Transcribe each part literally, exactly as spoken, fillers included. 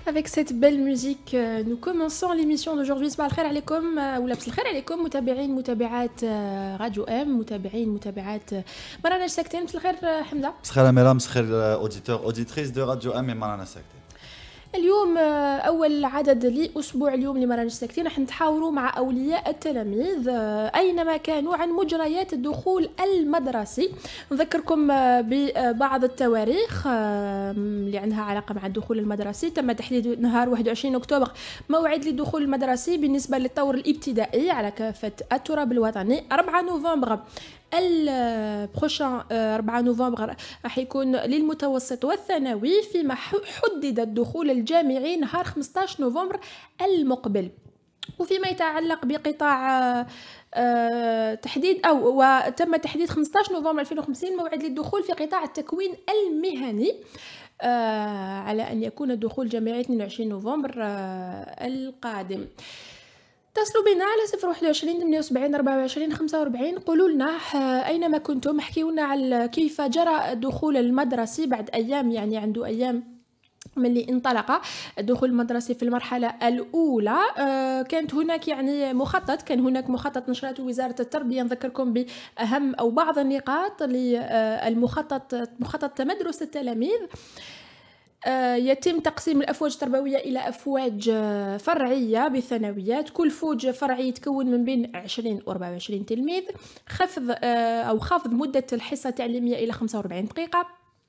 Avec cette belle musique, euh, nous commençons l'émission d'aujourd'hui. صباح الخير عليكم آه، ولا بس الخير عليكم متابعين متابعات آه، راديو ام متابعين متابعات آه، برامج ساكتين. بس الخير آه، حمزة. مسخر ميرا مسخر اوديتور اوديتريس دو راديو ام معنا ساكتين. اليوم آه، أول عدد لأسبوع اليوم لمراجع ساكتين راح نتحاوروا مع أولياء التلاميذ آه، أينما كانوا عن مجريات الدخول المدرسي. نذكركم آه، ببعض التواريخ آه، اللي عندها علاقة مع الدخول المدرسي. تم تحديد نهار واحد وعشرين أكتوبر موعد للدخول المدرسي بالنسبة للطور الابتدائي على كافة التراب الوطني. أربعة نوفمبر البروشان أربعة نوفمبر راح يكون للمتوسط والثانوي، فيما حدد الدخول الجامعي نهار خمسطاش نوفمبر المقبل. وفيما يتعلق بقطاع آه تحديد او وتم تحديد خمسطاش نوفمبر ألفين وخمسين موعد للدخول في قطاع التكوين المهني آه على ان يكون الدخول جامعي اثنين وعشرين نوفمبر آه القادم. اتصلوا بنا على صفر واحد وعشرين ثمانية وسبعين أربعة وعشرين خمسة وأربعين. قولوا لنا أينما كنتم، احكيوا لنا على كيف جرى الدخول المدرسي بعد أيام، يعني عنده أيام من اللي انطلق الدخول المدرسي في المرحلة الأولى. آه كانت هناك يعني مخطط، كان هناك مخطط نشرته وزارة التربية. نذكركم بأهم أو بعض النقاط للمخطط مخطط تمدرس التلاميذ. آه يتم تقسيم الأفواج التربوية إلى أفواج آه فرعية بالثانويات. كل فوج فرعي يتكون من بين عشرين و أربعة وعشرين تلميذ. خفض آه أو خفض مدة الحصة التعليمية إلى خمسة وأربعين دقيقة،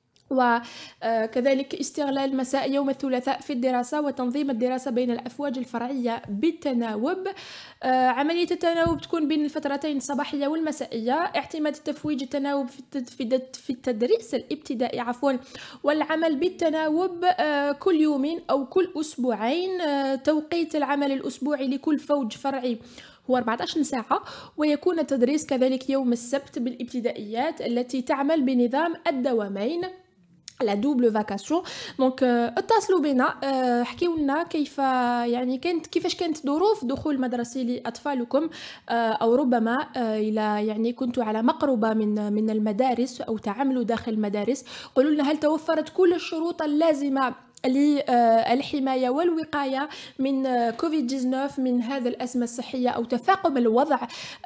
وكذلك استغلال مساء يوم الثلاثاء في الدراسة وتنظيم الدراسة بين الأفواج الفرعية بالتناوب. عملية التناوب تكون بين الفترتين الصباحية والمسائية. اعتماد التفويج التناوب في التدريس الابتدائي عفوا والعمل بالتناوب كل يومين أو كل أسبوعين. توقيت العمل الأسبوعي لكل فوج فرعي هو أربعة عشر ساعة، ويكون التدريس كذلك يوم السبت بالابتدائيات التي تعمل بنظام الدوامين لا دوبل فاكاسيون. دونك اتصلوا بنا احكيوا لنا كيف يعني كانت كيفاش كانت ظروف دخول مدرسي لاطفالكم، او ربما الى يعني كنتوا على مقربه من من المدارس او تعاملوا داخل المدارس. قولوا لنا هل توفرت كل الشروط اللازمه للحماية والوقاية من كوفيد تسعة عشر، من هذا الأزمة الصحية أو تفاقم الوضع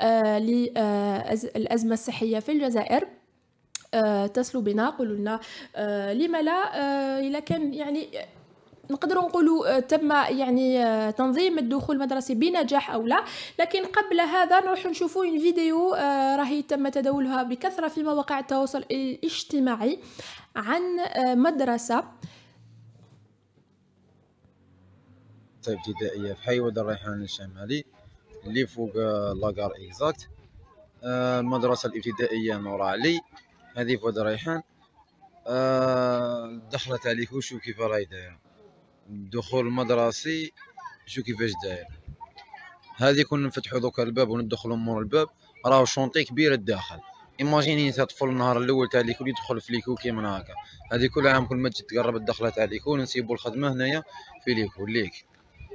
للأزمة الصحية في الجزائر. اتصلوا بنا قولوا لنا لما لا إذا كان يعني نقدروا نقولوا تم يعني تنظيم الدخول المدرسي بنجاح أو لا. لكن قبل هذا نروح نشوفوا ان فيديو راهي تم تداولها بكثرة في مواقع التواصل الاجتماعي عن مدرسة ابتدائيه في حي واد الريحان الشمالي اللي فوق لاكار اكزاكت. المدرسه الابتدائيه نور علي هذه في واد الريحان. دخلت عليك وشو كيف راهي دايره الدخول المدرسي، شو كيفاش داير. هذه كنا نفتحوا دوكا الباب وندخلوا مور الباب راهو شونطي كبير الداخل. ايماجيني انت طفل النهار الاول تاع ليكول يدخل في ليكول كيما هكا. هذه كل عام كل ما تجي تقرب الدخله تاع ليكول نسيبوا الخدمه هنايا في ليكول ليك.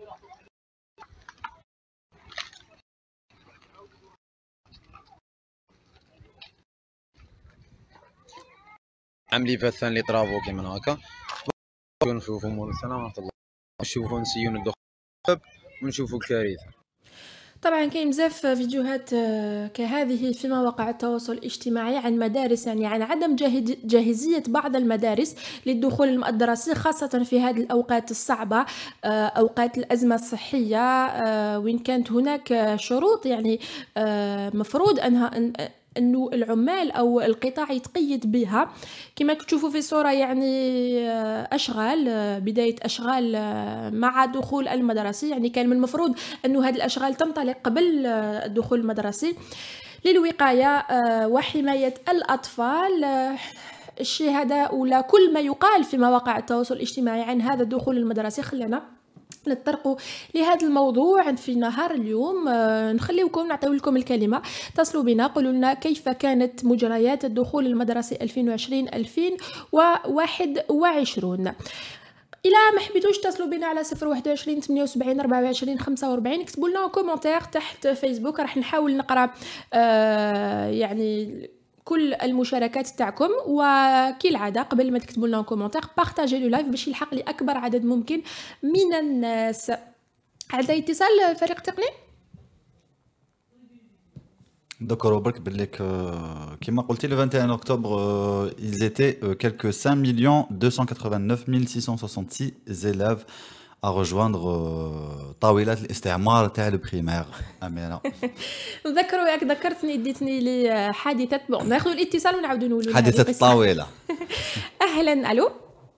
عملي فات ثاني لي طرافو كيما هكا. نشوفوا مول السلام ورحمه الله، نشوفوا نسيون الدخول ونشوفوا الكارثه. طبعا كاين بزاف فيديوهات كهذه في مواقع التواصل الاجتماعي عن مدارس، يعني عن عدم جاهزية بعض المدارس للدخول الدراسي، خاصة في هذه الأوقات الصعبة، أوقات الأزمة الصحية، وين كانت هناك شروط يعني مفروض أنها انه العمال او القطاع يتقيد بها. كما تشوفوا في الصوره يعني اشغال، بدايه اشغال مع دخول المدرسي. يعني كان من المفروض انه هذه الاشغال تنطلق قبل الدخول المدرسي للوقايه وحمايه الاطفال. الشيء هذا ولا كل ما يقال في مواقع التواصل الاجتماعي عن هذا الدخول المدرسي خلينا نتطرقوا لهذا الموضوع في نهار اليوم. آه نخليكم نعطيو لكم الكلمة. اتصلوا بنا قولوا لنا كيف كانت مجريات الدخول المدرسي ألفين وعشرين ألفين وواحد وعشرين. إلى ما حبيتوش اتصلوا بنا على صفر واحد وعشرين ثمانية وسبعين أربعة وعشرين خمسة وأربعين. اكتبوا لنا كومنتير تحت فيسبوك، راح نحاول نقرا آه يعني كل المشاركات تاعكم، وكالعاده قبل ما تكتبوا لنا كومونتير بارطاجي لو لايف باش يلحق لاكبر عدد ممكن من الناس. عندنا اتصال فريق تقني. D'accord, برك بالك كيما قلتي le vingt et un octobre euh, ils étaient euh, quelques cinq millions deux cent quatre-vingt-neuf mille six cent soixante-six élèves à rejoindre euh, طاولات الاستعمار تاع البريمير. امانه نذكروا ياك ذكرتني ديتني لي حادثه. بون ناخذ الاتصال ونعاودوا نقولوا حادثه الطاوله. اهلا. الو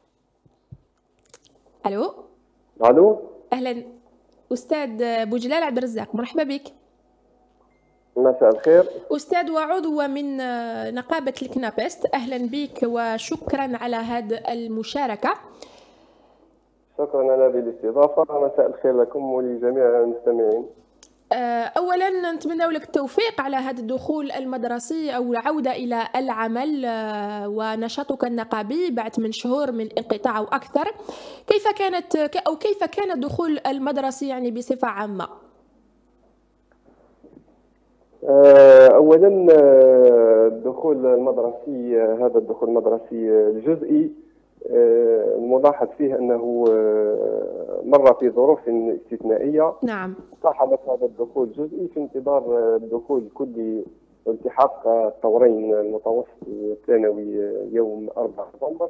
الو الو اهلا استاذ بوجلال عبد الرزاق، مرحبا بك. مساء الخير. أستاذ وعضو من نقابة الكنابست، أهلا بك وشكرا على هذه المشاركة. شكرا على هذه الاستضافة. مساء الخير لكم ولجميع المستمعين. أولا نتمنى لك التوفيق على هذا الدخول المدرسي أو العودة إلى العمل ونشاطك النقابي بعد من شهور من انقطاع أو أكثر. كيف كانت أو كيف كان الدخول المدرسي يعني بصفة عامة؟ اولا الدخول المدرسي، هذا الدخول المدرسي الجزئي الملاحظ فيه انه مر في ظروف استثنائيه. نعم. صاحبت هذا الدخول الجزئي في انتظار الدخول الكلي والتحاق الطورين المتوسط والثانوي يوم أربعة نوفمبر.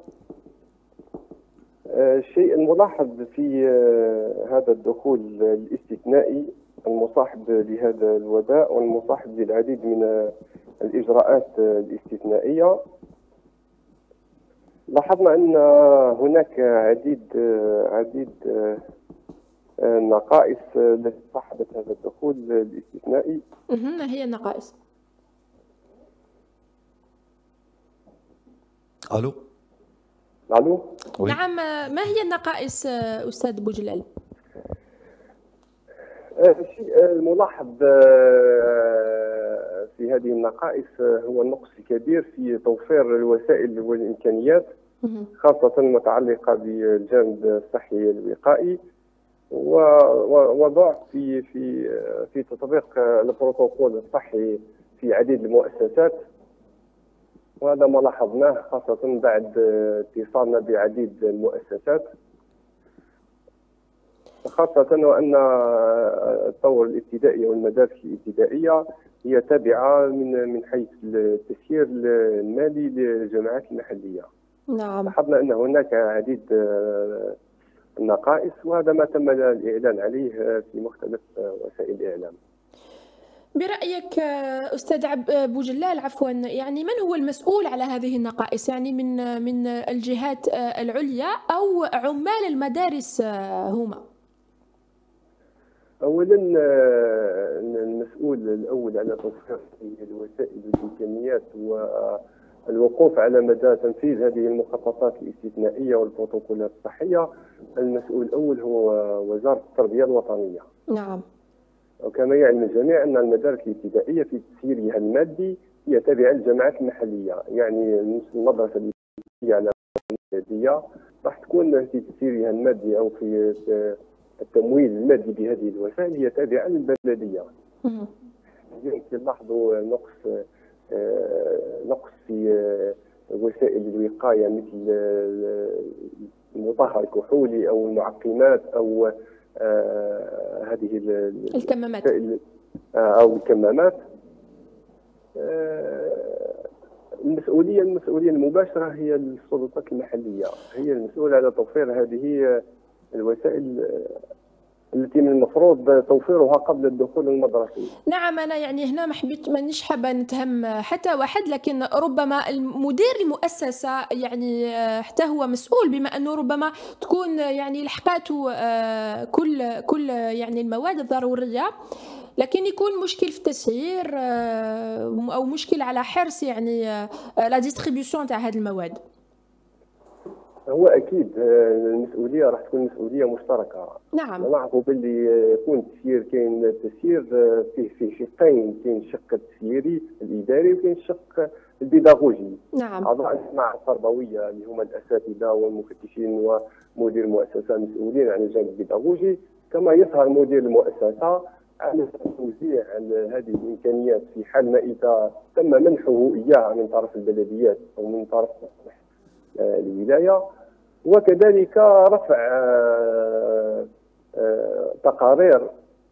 الشيء الملاحظ في هذا الدخول الاستثنائي المصاحب لهذا الوباء والمصاحب للعديد من الإجراءات الاستثنائية، لاحظنا أن هناك عديد عديد النقائص التي صاحبت هذا الدخول الاستثنائي. ما هي النقائص؟ الو الو نعم، ما هي النقائص أستاذ بوجلال؟ الشيء الملاحظ في هذه النقائص هو النقص الكبير في توفير الوسائل والإمكانيات، خاصة المتعلقة بالجانب الصحي الوقائي، وضعف في في في تطبيق البروتوكول الصحي في عديد المؤسسات، وهذا ما لاحظناه خاصة بعد اتصالنا بعديد المؤسسات، خاصة وأن الطور الابتدائي والمدارس الابتدائية هي تابعة من من حيث التسيير المالي للجامعات المحلية. نعم. لاحظنا أن هناك عديد النقائص، وهذا ما تم الإعلان عليه في مختلف وسائل الإعلام. برأيك أستاذ بوجلال عفوا، يعني من هو المسؤول على هذه النقائص؟ يعني من من الجهات العليا أو عمال المدارس هما؟ اولا المسؤول الاول على توفير الوسائل والامكانيات والوقوف على مدى تنفيذ هذه المخططات الاستثنائيه والبروتوكولات الصحيه، المسؤول الاول هو وزاره التربيه الوطنيه. نعم. وكما يعلم الجميع ان المدارس الابتدائيه في تسييرها المادي هي تابعه للجامعات المحليه، يعني المدرسه الابتدائيه على الماديه راح تكون في تسييرها المادي او في التمويل المادي بهذه الوسائل هي تابعة للبلدية. يمكن نلاحظوا نقص نقص في وسائل الوقاية مثل المطهر الكحولي أو المعقمات أو هذه الكمامات أو الكمامات. المسؤولية المسؤولية المباشرة هي السلطات المحلية، هي المسؤولة على توفير هذه الوسائل التي من المفروض توفيرها قبل الدخول المدرسي. نعم، أنا يعني هنا ما حبيت مانيش حابة نتهم حتى واحد، لكن ربما المدير المؤسسة يعني حتى هو مسؤول، بما أنه ربما تكون يعني لحقاته كل كل يعني المواد الضرورية، لكن يكون مشكل في التسعير أو مشكل على حرص يعني لا ديستريبيوسيون تاع هذه المواد. هو اكيد المسؤوليه راح تكون مسؤوليه مشتركه. نعم. نعرفوا باللي يكون التسيير، كاين التسيير فيه فيه شقين، كاين الشق التسييري الاداري وكاين الشق البيداغوجي. نعم. اعضاء الجماعه التربويه اللي هما الاساتذه والمفتشين ومدير المؤسسه مسؤولين عن الجانب البيداغوجي، كما يظهر مدير المؤسسه على توزيع هذه الامكانيات في حال ما اذا تم منحه اياها من طرف البلديات او من طرف الولايه، وكذلك رفع تقارير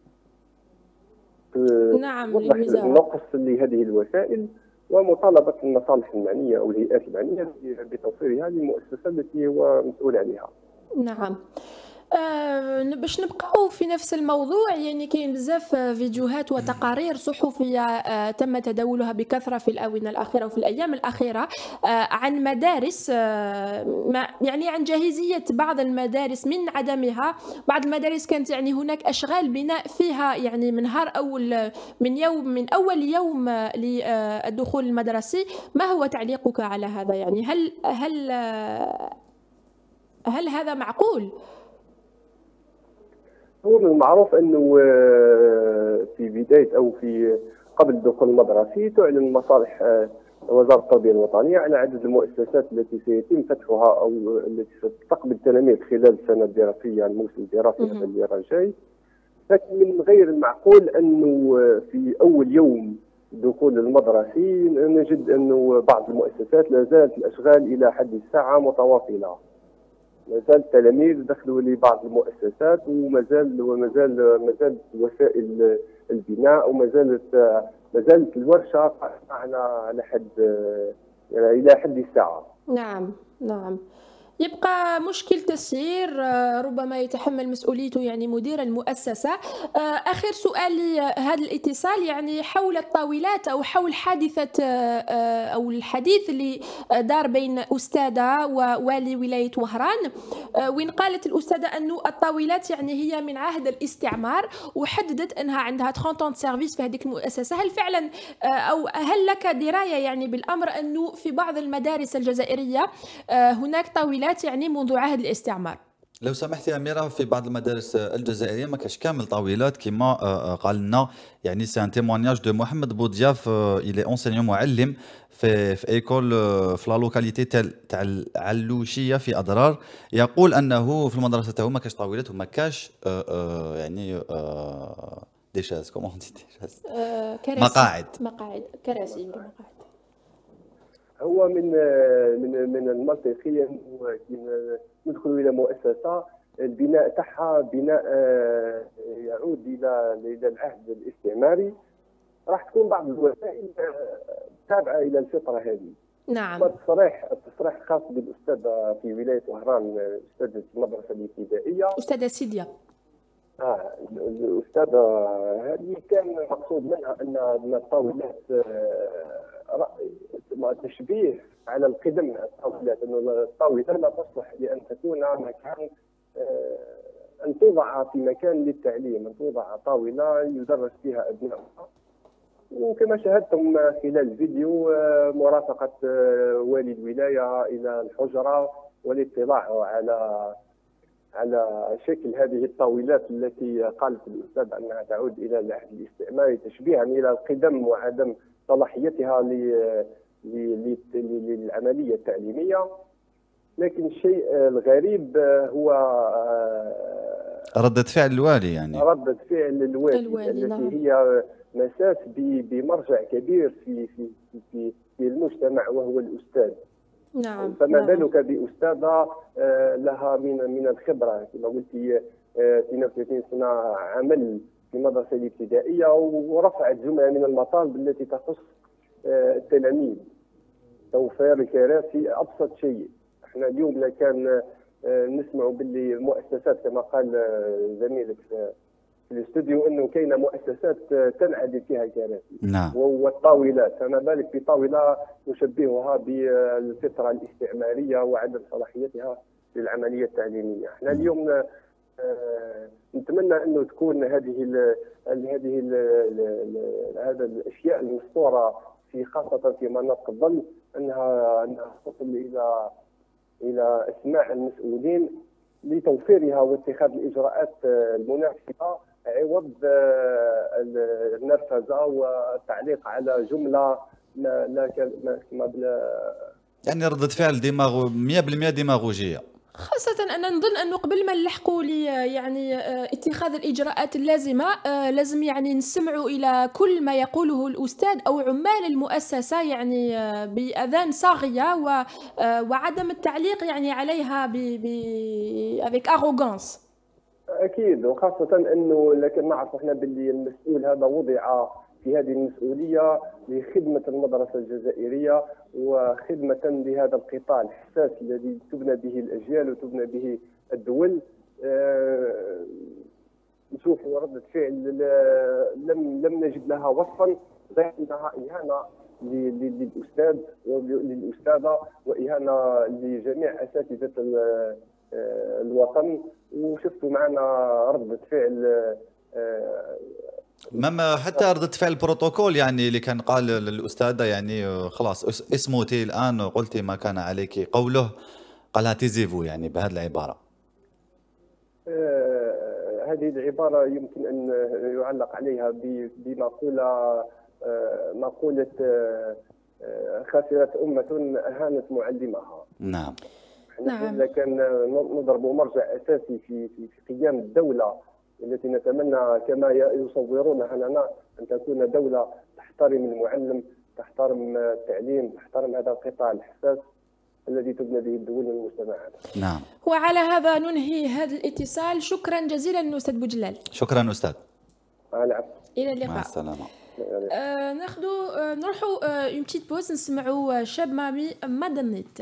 نعم توضح للوزاره النقص لهذه الوسائل، ومطالبه المصالح المعنيه او الهيئات المعنيه بتوفيرها للمؤسسه التي هو مسؤول عليها. نعم. آه باش نبقاو في نفس الموضوع، يعني كاين بزاف فيديوهات وتقارير صحفيه آه تم تداولها بكثره في الاونه الاخيره وفي الايام الاخيره آه عن مدارس آه ما يعني عن جاهزيه بعض المدارس من عدمها. بعض المدارس كانت يعني هناك اشغال بناء فيها يعني من نهار اول من يوم من اول يوم للدخول المدرسي. ما هو تعليقك على هذا؟ يعني هل هل آه هل هذا معقول؟ هو من المعروف انه في بدايه او في قبل الدخول المدرسي تعلن مصالح وزاره التربيه الوطنيه على عدد المؤسسات التي سيتم فتحها او التي ستستقبل التلاميذ خلال السنه الدراسيه الموسم الدراسي هذا اللي راه جاي. لكن من غير المعقول انه في اول يوم دخول المدرسي نجد انه بعض المؤسسات لا زالت الاشغال الى حد الساعه متواصله. مازال التلاميذ دخلوا لبعض المؤسسات ومازال ومازال مازالت وسائل البناء ومازالت مازالت الورشه على على حد يعني الى حد الساعه. نعم نعم. يبقى مشكل تسيير ربما يتحمل مسؤوليته يعني مدير المؤسسة. آخر سؤال هذا الاتصال يعني حول الطاولات أو حول حادثة أو الحديث اللي دار بين أستاذة ووالي ولاية وهران، وين قالت الأستاذة أنه الطاولات يعني هي من عهد الاستعمار، وحددت أنها عندها ثلاثين سيرفيس في هذه المؤسسة. هل فعلا أو هل لك دراية يعني بالأمر أنه في بعض المدارس الجزائرية هناك طاولات يعني منذ عهد الاستعمار؟ لو سمحتي أميرة، في بعض المدارس الجزائرية ما كاش كامل طاولات كما قال لنا. يعني سي ان تيموانياج دو محمد بوضياف، الي اونسينيون معلم في في ايكول في لا لوكاليتي تاع العلوشيه في اضرار. يقول انه في المدرسه تاعو ما كاش طاولات وما كاش يعني دي شاز كومون دي شاز مقاعد مقاعد كراسي مقاعد. هو من من من المنطقي انه ندخل الى مؤسسه البناء تاعها بناء يعود الى الى العهد الاستعماري، راح تكون بعض الوسائل تابعه الى الفطره هذه. نعم. التصريح التصريح خاص بالاستاذه في ولايه وهران، استاذه المدرسه الابتدائيه استاذه سيديا. اه الاستاذه هذه كان المقصود منها ان الطاولات تشبيه على القدم الطاولات، انه الطاوله لا تصلح لان تكون مكان ان توضع في مكان للتعليم، ان توضع طاوله يدرس فيها ابنائها. وكما شاهدتم خلال الفيديو مرافقه والي الولايه الى الحجره والاطلاع على على شكل هذه الطاولات التي قالت الاستاذ انها تعود الى العهد الاستعماري تشبيها الى القدم وعدم صلاحيتها للعمليه التعليميه. لكن الشيء الغريب هو ردة فعل الوالي، يعني ردة فعل الوالي, الوالي التي نعم. هي مساس بمرجع كبير في في في في المجتمع وهو الاستاذ. نعم. فما نعم. بالك باستاذه لها من من الخبره كما قلتي اثنين وثلاثين سنه عمل في المدرسه الابتدائيه ورفعت جمله من المطالب التي تخص التلاميذ. توفير الكراسي ابسط شيء. احنا اليوم لا كان نسمع باللي مؤسسات كما قال زميلك في الاستوديو انه كاينه مؤسسات تنعدم فيها الكراسي. نعم. والطاولات، فما بالك بطاوله نشبهها بالفطره الاستعماريه وعدم صلاحيتها للعمليه التعليميه. احنا اليوم نتمنى انه تكون هذه ال هذه ال هذا الاشياء المذكوره في خاصه في مناطق الظل انها انها تصل الى الى اسماع المسؤولين لتوفيرها واتخاذ الاجراءات المناسبه عوض النرفزه والتعليق على جمله لا لا ما يعني ردة فعل ديماغ مئة بالمئة ديماغوجيه. خاصة أن نظن أنه قبل ما نلحقوا لي يعني اتخاذ الإجراءات اللازمة لازم يعني نسمعوا إلى كل ما يقوله الأستاذ أو عمال المؤسسة يعني بأذان صاغية وعدم التعليق يعني عليها ب ب avec arrogance. اكيد، وخاصه انه لكن نعرف احنا باللي المسؤول هذا وضع في هذه المسؤوليه لخدمه المدرسه الجزائريه وخدمه لهذا القطاع الحساس الذي تبنى به الاجيال وتبنى به الدول. أه نشوفوا رده فعل لم لم نجد لها وصفا غير انها اهانه للاستاذ وللاستاذه واهانه لجميع اساتذه الوطن. وشفتوا معنا ردة فعل مما حتى ردة فعل البروتوكول يعني اللي كان قال للأستاذة يعني خلاص اسموتي الآن قلتي ما كان عليك قوله، قالها تيزيفو يعني بهذه العبارة. آه هذه العبارة يمكن أن يعلق عليها بمقولة آه مقولة آه خسرت أمة أهانت معلمها. نعم. نعم. لكن نضرب مرجع اساسي في في قيام الدوله التي نتمنى كما يصورونها لنا ان تكون دوله تحترم المعلم، تحترم التعليم، تحترم هذا القطاع الحساس الذي تبنى به الدول والمجتمعات. نعم. وعلى هذا ننهي هذا الاتصال. شكرا جزيلا استاذ بوجلال. شكرا استاذ. العفو. الى اللقاء. مع السلامه. آه ناخذوا آه نروحوا اون بتيت بوز نسمعوا شاب مامي مدنيت.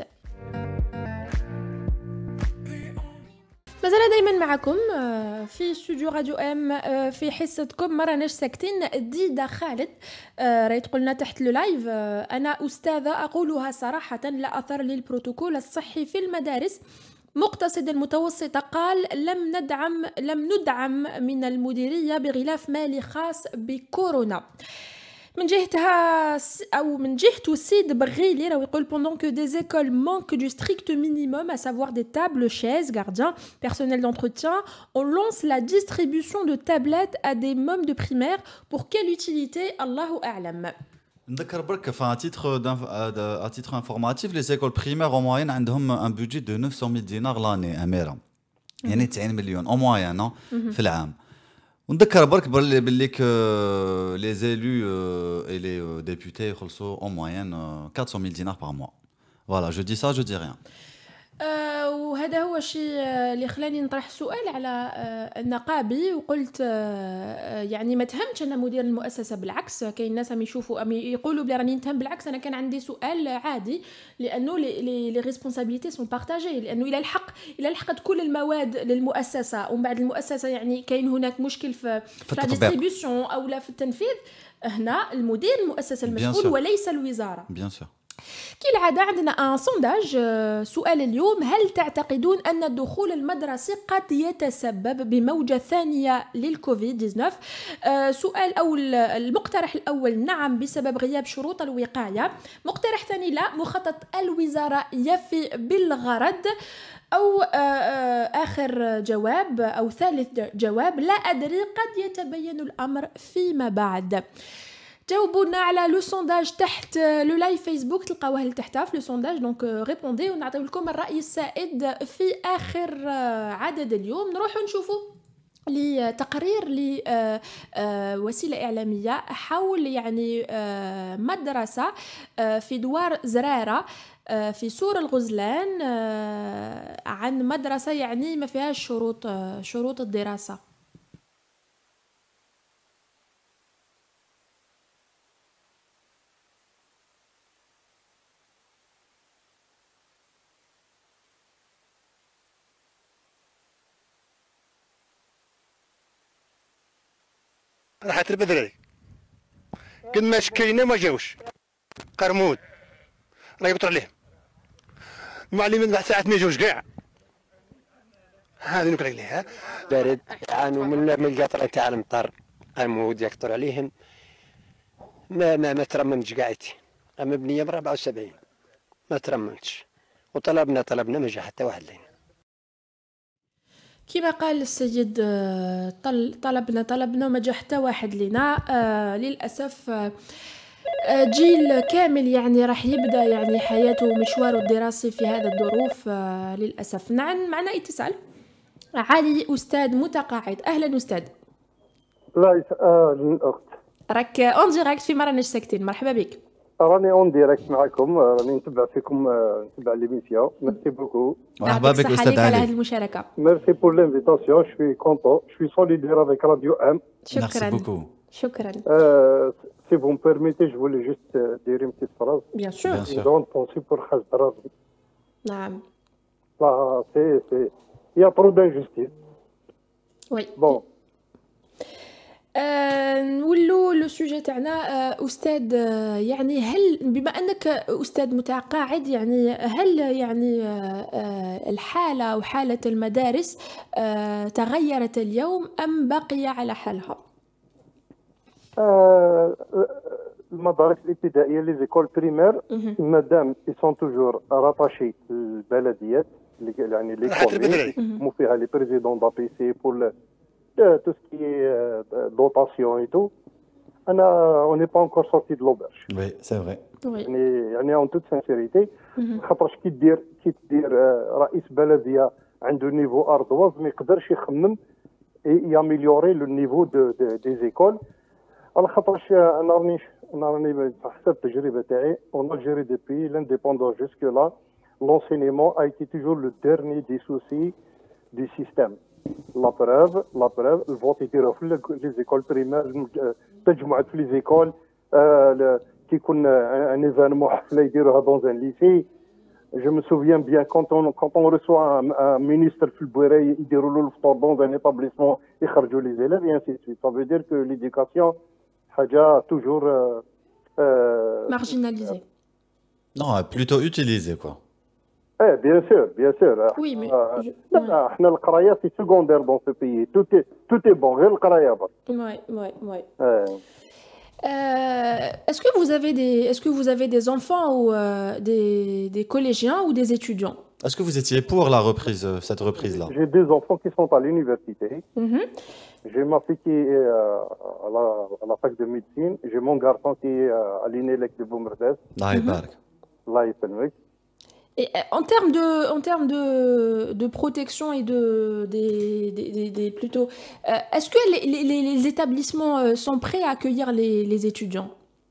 مازال دايما معكم في استوديو راديو ام في حصتكم ما راناش ساكتين. ديدا خالد راهي تقول لنا تحت لو لايف: انا استاذه اقولها صراحه لا اثر للبروتوكول الصحي في المدارس. مقتصد المتوسطه قال لم ندعم لم ندعم من المديريه بغلاف مالي خاص بكورونا. من جهتها او من جهته السيد بغيلي راه يقول pendant que des écoles manquent du strict minimum, à savoir des tables, chaises, gardiens, personnel d'entretien, on lance la distribution de tablettes à des mômes de primaire. Pour quelle utilité? Allahu a'lam. نذكر برك في تيتر à titre informatif les écoles primaires en moyenne عندهم un budget de neuf cent mille dinars l'année أميرة، يعني تسعين مليون en moyenne في العام. ونذكر برك باللي باللي لي زيلو اي لي ديبوتي يخلصوا en moyenne quatre cent mille dinars par mois. Voilà, je dis ça, je dis rien. أه وهذا هو الشيء اللي خلاني نطرح سؤال على أه النقابي، وقلت أه يعني ما تهمتش انا مدير المؤسسه، بالعكس كاين ناس عم يشوفوا عم يقولوا بلي راني نتهم. بالعكس انا كان عندي سؤال عادي لانه لي لي ريسبونسابيلتي سون بارطاجي، لانه الى الحق الى لحقت كل المواد للمؤسسه ومن بعد المؤسسه يعني كاين هناك مشكل في في الديستريبيوشن او لا في التنفيذ، هنا المدير المؤسسه المسؤول وليس الوزاره. بيان سور. كالعادة عندنا ان سونداج. سؤال اليوم: هل تعتقدون أن الدخول المدرسي قد يتسبب بموجة ثانية للكوفيد تسعة عشر؟ سؤال أو المقترح الأول: نعم بسبب غياب شروط الوقاية. مقترح ثاني: لا، مخطط الوزارة يفي بالغرض. أو آخر جواب أو ثالث جواب: لا أدري، قد يتبين الأمر فيما بعد. جاوبونا على لو سونداج تحت لو لايف فيسبوك، تلقاوه لتحت في لو سونداج، دونك ريبوندي ونعطيو لكم الرأي السائد في آخر عدد اليوم. نروحوا نشوفوا لتقرير لوسيلة إعلامية حول يعني مدرسة في دوار زرارة في سور الغزلان، عن مدرسة يعني ما فيهاش شروط شروط الدراسة. راحت البدري كنا شكينا ما جاوش قرمود راه يبطر عليهم المعلمين بعد ساعات ما يجوش كاع. هذا نقول لك بارد يعانوا من القطره تاع المطر، قرمود يكثر عليهم. ما ما ما ترممتش قاعدتي، مبنيه ب أربعة وسبعين ما ترممتش، وطلبنا طلبنا ما جا حتى واحد لينا. كما قال السيد طلبنا طلبنا وما جا حتى واحد لنا. آه للاسف آه آه، جيل كامل يعني راح يبدا يعني حياته ومشواره الدراسي في هذا الظروف آه، للاسف. نعم معنا اتصال. علي استاذ متقاعد، اهلا استاذ. لا يس- آه الأخت راك اون ديريكت في مرة ساكتين، مرحبا بك. راني اون ديريكت معكم، آه، راني نتبع فيكم، آه، نتبع ليميسيون. ميرسي بوكو. مرحبا يعطيك بك الصحة استاذ عليك على علي. هذه المشاركة. Merci pour l'invitation, je suis content. Je suis solidaire avec Radio M. Merci شكرا beaucoup. شكرا. Euh, si vous me permettez, je voulais juste euh, dire une petite phrase. بيان سور. Bien sûr. Une grande pensée pour Khazdarab. نعم. Là, c'est, c'est... Il y a trop d'injustice. وي. Bon, آه، نولوا لو سوجي تاعنا. آه، استاذ، آه، يعني هل بما انك استاذ متقاعد يعني هل يعني آه، آه، الحاله وحاله المدارس آه، تغيرت اليوم ام بقي على حالها؟ euh, المدارس الابتدائية les écoles primaires, مهم. madame, ils sont toujours rattachés للبلديات اللي يعني les راح تربد communes عليك. يحكموا فيها les présidents d'A P C pour le euh, tout ce qui est euh, dotation et tout. أنا on n'est pas encore sorti de l'auberge. Oui, c'est vrai. وي. يعني يعني en toute sincérité مهم. خاطرش كي دير كي دير آه، رئيس بلدية عنده نيفو أرضواز ما يقدرش يخمم ياميليوري لو نيفو دو دي زيكول. على خاطرش آه، انا راني انا راني حسب التجربه تاعي اون الجيري ديبي لانديبوندون جوسك لا l'enseignement a été toujours le dernier des soucis du système. La preuve, la preuve, الفوت يديروه في لي زيكول بريمير، تجمعات في لي زيكول، كي يكون ان ايفينمون حفله يديروها دون ان ليسي. Je me souviens bien quand on quand on reçoit un, un ministre في البويرة يديروا له الفطور dans un établissement يخرجوا les élèves et ainsi de suite. Ça veut dire que l'éducation حاجة toujours euh, euh, marginalisé. Non, plutôt utilisé quoi. eh bien sûr, bien sûr. Oui, mais آه، je- لا لا، احنا القراية c'est secondaire dans ce pays. Tout est tout est bon غير القراية برك. ouais, ouais, ouais. آه. Euh, est-ce que vous avez des est-ce que vous avez des enfants ou euh, des des collégiens ou des étudiants? Est-ce que vous étiez pour la reprise, euh, cette reprise-là? J'ai deux enfants qui sont à l'université. Mhm. J'ai ma fille qui est euh, à, la, à la fac de médecine. J'ai mon garçon qui est euh, à l'INELEC de Boumerdès. الله يبارك. Allah يسلمك. Et euh, en termes de, en termes de, de protection et de, des, des, des- des- plutôt, euh, est-ce que les, les- les- les établissements euh, sont prêts à accueillir les, les étudiants?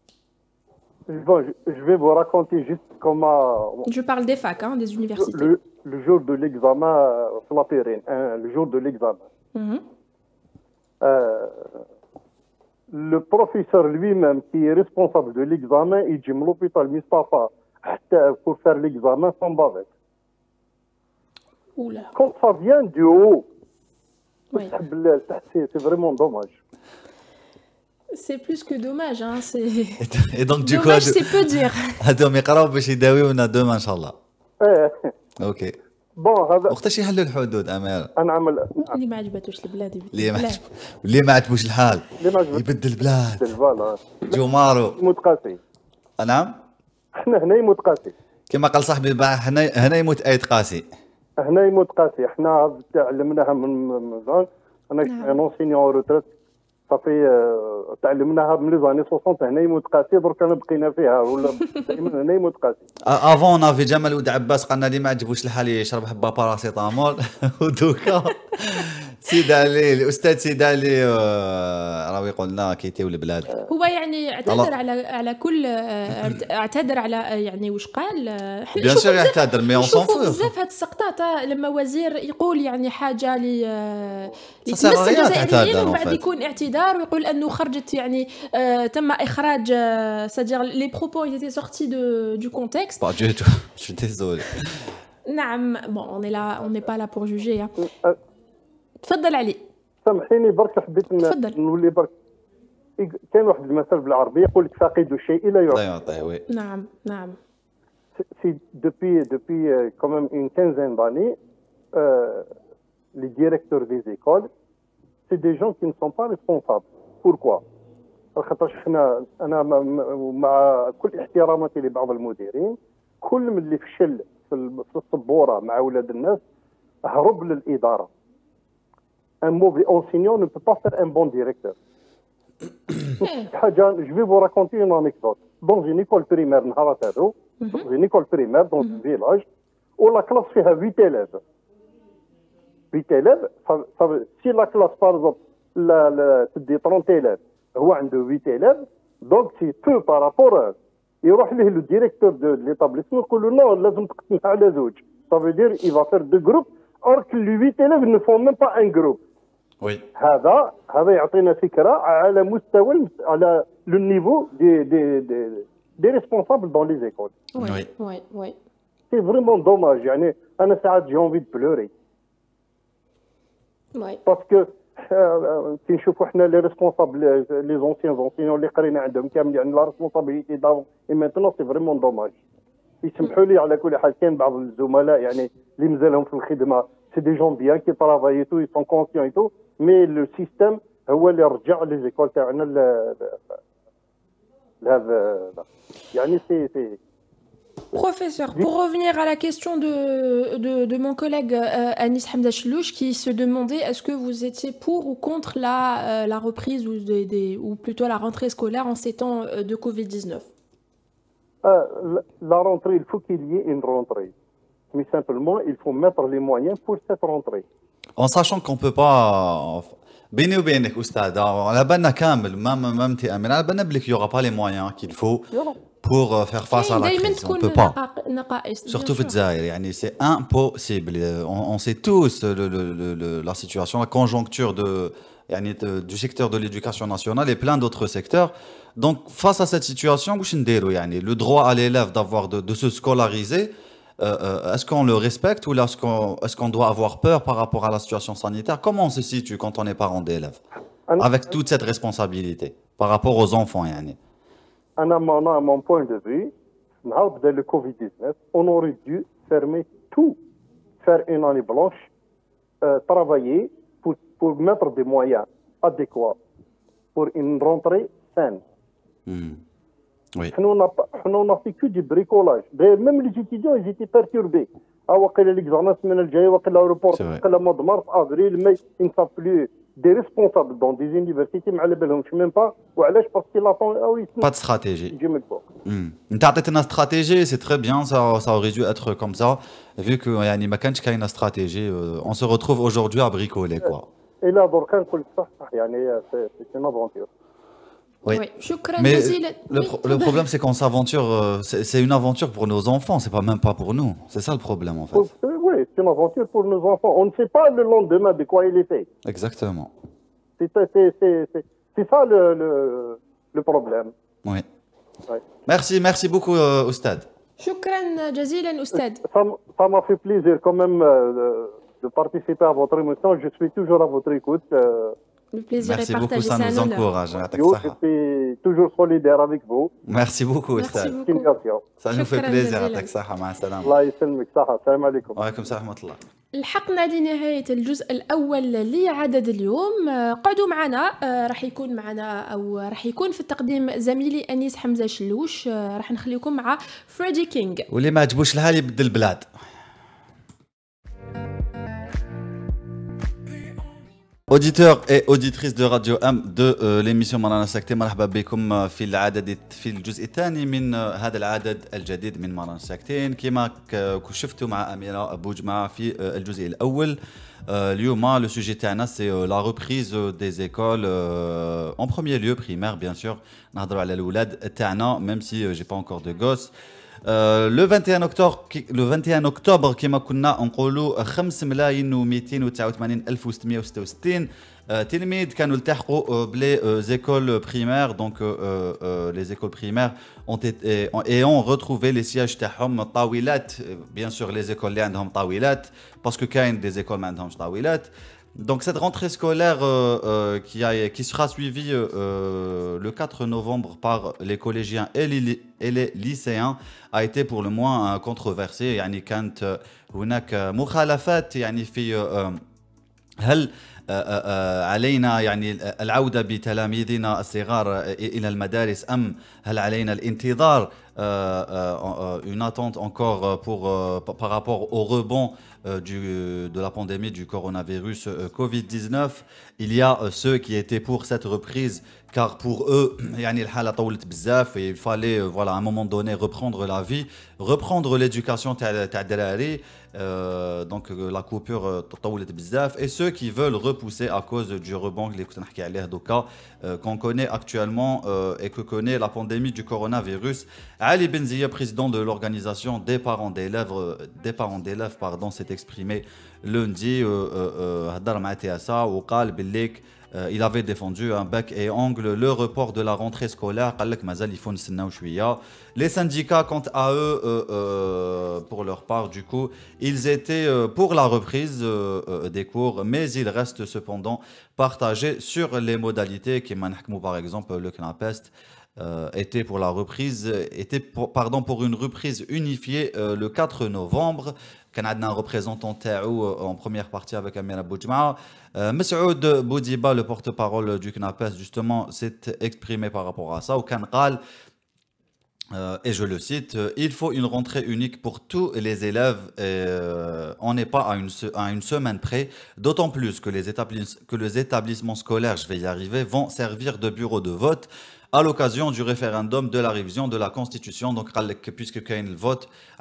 Bon, je, je vais vous raconter juste comment Je parle des facs, hein, des universités. le, le jour de l'examen, euh, sur la pérenne, hein, le jour de l'examen. Mhm. Euh, le professeur lui-même qui est responsable de l'examen, il dit à l'hôpital Mustafa حتى pour faire l'examen sans bavette. Oula. Quand ça vient du haut, Oui. c'est c'est vraiment dommage. C'est plus que dommage, hein. C'est Et donc du coup, dommage, c'est peu dire. هادوهم يقراو باش يداويونا دوما ان شاء الله. ايه اوكي. بون هذا وقتاش يحلوا الحدود امير؟ انا عمل اللي ما عجبتوش البلاد يبدل اللي ما البلاد. عجب- اللي ما عجبوش الحال اللي ما عجبتش يبدل البلاد. فوالا جومارو. متقاسي. نعم. احنا هنا متقاسي. كما قال صاحبي البارح هنا هنا يموت ايت قاسي. هنا يموت قاسي. احنا تعلمناها من من زمان. انا نعم. انا اونسينيون روتريت صافي آه، تعلمناها من لي زاني ستين. هنا يموت قاسي درك انا بقينا فيها ولا دائما هنا يموت قاسي. افون نافي جمال ود عباس قالنا لي ما عجبوش الحال يشرب حبه باراسيتامول ودوكا سيد علي الاستاذ سيد علي آه، راهو يقول لنا كيتيو البلاد. هو يعني اعتذر الله. على على كل آه، اعتذر على آه، يعني واش قال. آه، حنا بيان نشوفوا سور بزاف- يعتذر مي اون سون نشوفوا فو. بزاف هاد السقطات آه، لما وزير يقول يعني حاجه لي آه، Ça لتمس sert à rien الجزائريين تعتذر ومن en بعد fait. يكون اعتذار ويقول انه خرجت يعني آه، تم اخراج c'est-à-dire les propos ils étaient sortis de du contexte. Pas du tout. Je suis désolé. نعم bon on est là on n'est pas là pour juger hein. أه، تفضل علي. سامحيني برك حبيت ن- تفضل. نولي برك. كاين واحد المثل بالعربيه يقول لك فاقد الشيء لا الله يعطي. يعطيه وي. نعم نعم. C'est depuis, depuis euh, quand même une quinzaine d'années, euh, les directeurs des écoles, c'est des gens qui ne sont pas responsables. Pourquoi? خاطرش حنا انا مع- مع كل احتراماتي لبعض المديرين، كل من اللي فشل في ال- في السبوره مع اولاد الناس هرب للاداره. Un mauvais enseignant ne peut pas faire un bon directeur. حاجه je vais vous raconter une anecdote. dans une école primaire نهارات هذو dans une école primaire dans un village où la classe فيها huit élèves huit élèves ça, ça, si la classe par exemple la, la, تدي trente élèves هو عنده huit élèves donc c'est peu par rapport à يروح ليه le directeur de l'établissement يقول له non لازم تقسمها على زوج ça veut dire il va faire deux groupes or que les huit élèves ne font même pas un groupe. Oui. هذا هذا يعطينا فكرة على مستوى على le niveau des des des des responsables dans les écoles. Oui, Oui. oui, oui. C'est vraiment dommage يعني أنا ساعات j'ai envie de pleurer Oui. parce que آه، كي نشوفوا حنا لي ريسبونسابل لي زونسيان زونسيون اللي قرينا عندهم كامل يعني لا ريسبونسابيلتي دافون اي مينتونون سي فريمون دوماج. يسمحوا لي على كل حال كاين بعض الزملاء يعني اللي مازالهم في الخدمه سي دي جون بيان كي طرافاي تو يسون كونسيون تو مي لو سيستيم هو اللي رجع لي زيكول تاعنا لهذا يعني سي سي Professeur, pour revenir à la question de, de, de mon collègue euh, Anis Hamza Chlouch qui se demandait est-ce que vous étiez pour ou contre la, euh, la reprise ou, des, des, ou plutôt la rentrée scolaire en ces temps euh, de covid dix-neuf. Euh, la rentrée, il faut qu'il y ait une rentrée. Mais simplement, il faut mettre les moyens pour cette rentrée. En sachant qu'on peut pas بيني وبينك استاذ على بالنا كامل ما ما متأمن على بالنا بلي qu'il y aura pas les moyens qu'il faut pour faire face à la crise. On peut pas. Surtout في الجزائر يعني c'est impossible. On, on sait tous le, le, le, le, la situation, la conjoncture de يعني de, du secteur de l'éducation nationale et plein d'autres secteurs. Donc face à cette situation واش نديروا يعني le droit à l'élève d'avoir de, de se scolariser. Euh, euh, est-ce qu'on le respecte ou est-ce qu'on est-ce qu'on doit avoir peur par rapport à la situation sanitaire? Comment on se situe quand on est parent d'élèves avec toute cette responsabilité par rapport aux enfants يعني. أنا à mon point de vue, نهار بدا le covid dix-neuf, on aurait dû fermer tout, faire une année blanche, euh, travailler pour pour mettre des moyens adéquats pour une rentrée saine. Hmm. Oui. On a, on a fait que du bricolage. Même les étudiants, ils étaient perturbés. Ah, l'examen la semaine dernière, l'aéroport, le mois de mars, avril, mai, ils ne savent plus. Des responsables dans des universités, je ne sais même pas. Parce qu'il attend. Ah oui, pas de stratégie. Je me pas. Tu as une stratégie, c'est très bien, ça, ça aurait dû être comme ça. Vu qu'il y a une stratégie, on se retrouve aujourd'hui à bricoler. Quoi. Et là, c'est une aventure. Oui. Oui. Mais le, oui. pro le problème, c'est qu'on s'aventure, euh, c'est une aventure pour nos enfants, c'est pas même pas pour nous. C'est ça le problème, en fait. Oui, c'est une aventure pour nos enfants. On ne sait pas le lendemain de quoi il est fait. Exactement. C'est ça le, le, le problème. Oui. Oui. Merci, merci beaucoup, euh, Oustad. Shukran jazilan, Oustad. Ça m'a fait plaisir quand même euh, de participer à votre émission. Je suis toujours à votre écoute. Euh, Le plaisir Merci est partagé, beaucoup, ça nous encourage. Je suis toujours solidaire avec vous. Merci beaucoup, Oustad. Ça nous fait plaisir. الله يسلمك صحة. السلام عليكم. وعليكم السلام ورحمة الله. لحقنا لنهاية الجزء الأول لعدد اليوم. قعدوا معنا، راح يكون معنا أو راح يكون في التقديم زميلي أنيس حمزة شلوش. راح نخليكم مع فريدي كينغ. واللي ما عجبوش الحال يبدل البلاد. Auditeurs et auditrices de Radio M de euh, l'émission مرانا ساكتين مرحبا بكم في العدد في الجزء الثاني من هذا العدد الجديد من مرانا ساكتين كما شفتوا مع أميرة أبو جماعة في الجزء الأول. اليوم le sujet تاعنا c'est la reprise des écoles euh, en premier lieu primaire bien sûr. نهضروا على الأولاد تاعنا même si j'ai pas encore de gosse. Euh, le vingt et un octobre le vingt et un octobre كما كنا نقولوا خمسة ملايين ومئتين وتسعة وثمانين ألف وستمائة وستة وستين تلميذ كانوا التحقوا بلي écoles primaires donc euh, euh, les écoles primaires ont été et ont retrouvé les sièges تاعهم طاولات bien sûr les écoles اللي عندهم طاولات parce que كاين des écoles ما عندهمش طاولات. Donc cette rentrée scolaire euh, euh, qui, a, qui sera suivie euh, le quatre novembre par les collégiens et les, et les lycéens a été pour le moins controversée. يعني كانت هناك مخالفات يعني في هل علينا يعني العودة بتلاميذنا الصغار إلى المدارس أم هل علينا الانتظار euh, une attente encore pour, euh, par rapport au rebond euh, du, de la pandémie du coronavirus euh, Covid dix-neuf. Il y a euh, ceux qui étaient pour cette reprise, car pour eux, يعني الحالة طولت بزاف et il fallait euh, voilà, à un moment donné reprendre la vie, reprendre l'éducation تاع تاع الدراري. Euh, donc euh, la coupure euh, طولت بزاف, et ceux qui veulent repousser à cause du rebond اللي كنت نحكي عليه دوكا euh, qu'on connaît actuellement euh, et que connaît la pandémie du coronavirus. Ali Benzia, président de l'organisation des parents d'élèves, euh, des parents d'élèves pardon, s'est exprimé lundi. هضر مع تي اس ا وقال بالليك il avait défendu un bec et ongle le report de la rentrée scolaire. قال لك مازال يفون نستناو شويه. Les syndicats, quant à eux, euh, euh, pour leur part, du coup, ils étaient euh, pour la reprise euh, euh, des cours, mais ils restent cependant partagés sur les modalités. Qui par exemple, le CNAPEST euh, était pour la reprise, était pour, pardon, pour une reprise unifiée euh, le quatre novembre. كان عندنا un représentant تاعو en première partie avec Amira Boudjma. Euh, Messoud Boudiba, le porte-parole du CNAPEST, justement, s'est exprimé par rapport à ça. Au Canqal, Euh, et je le cite, euh, il faut une rentrée unique pour tous les élèves. Et, euh, on n'est pas à une, à une semaine près, d'autant plus que les, que les établissements scolaires, je vais y arriver, vont servir de bureau de vote à l'occasion du référendum de la révision de la Constitution. Donc, puisque il y a le vote,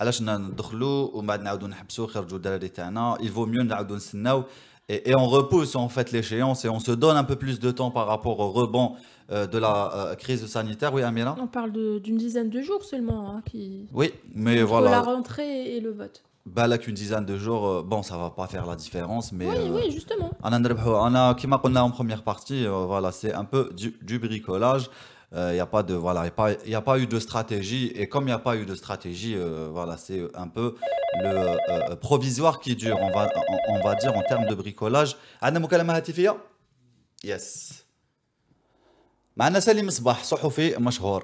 il vaut mieux et, et on repousse en fait l'échéance et on se donne un peu plus de temps par rapport au rebond euh, de la euh, crise sanitaire. Oui, Amira? On parle d'une dizaine de jours seulement. Hein, qui... Oui, mais entre voilà. la rentrée et le vote. Bah là qu'une dizaine de jours, euh, bon, ça va pas faire la différence, mais... Oui, euh, oui, justement. On a, qui m'a en première partie, euh, voilà, c'est un peu du, du bricolage. Il euh, n'y a pas de voilà, il n'y a, a pas eu de stratégie, et comme il n'y a pas eu de stratégie, euh, voilà, c'est un peu le euh, provisoire qui dure, on va, on, on va dire en termes de bricolage. عندنا مكالمة هاتفية؟ Yes. معنا سليم صباح صحفي مشهور.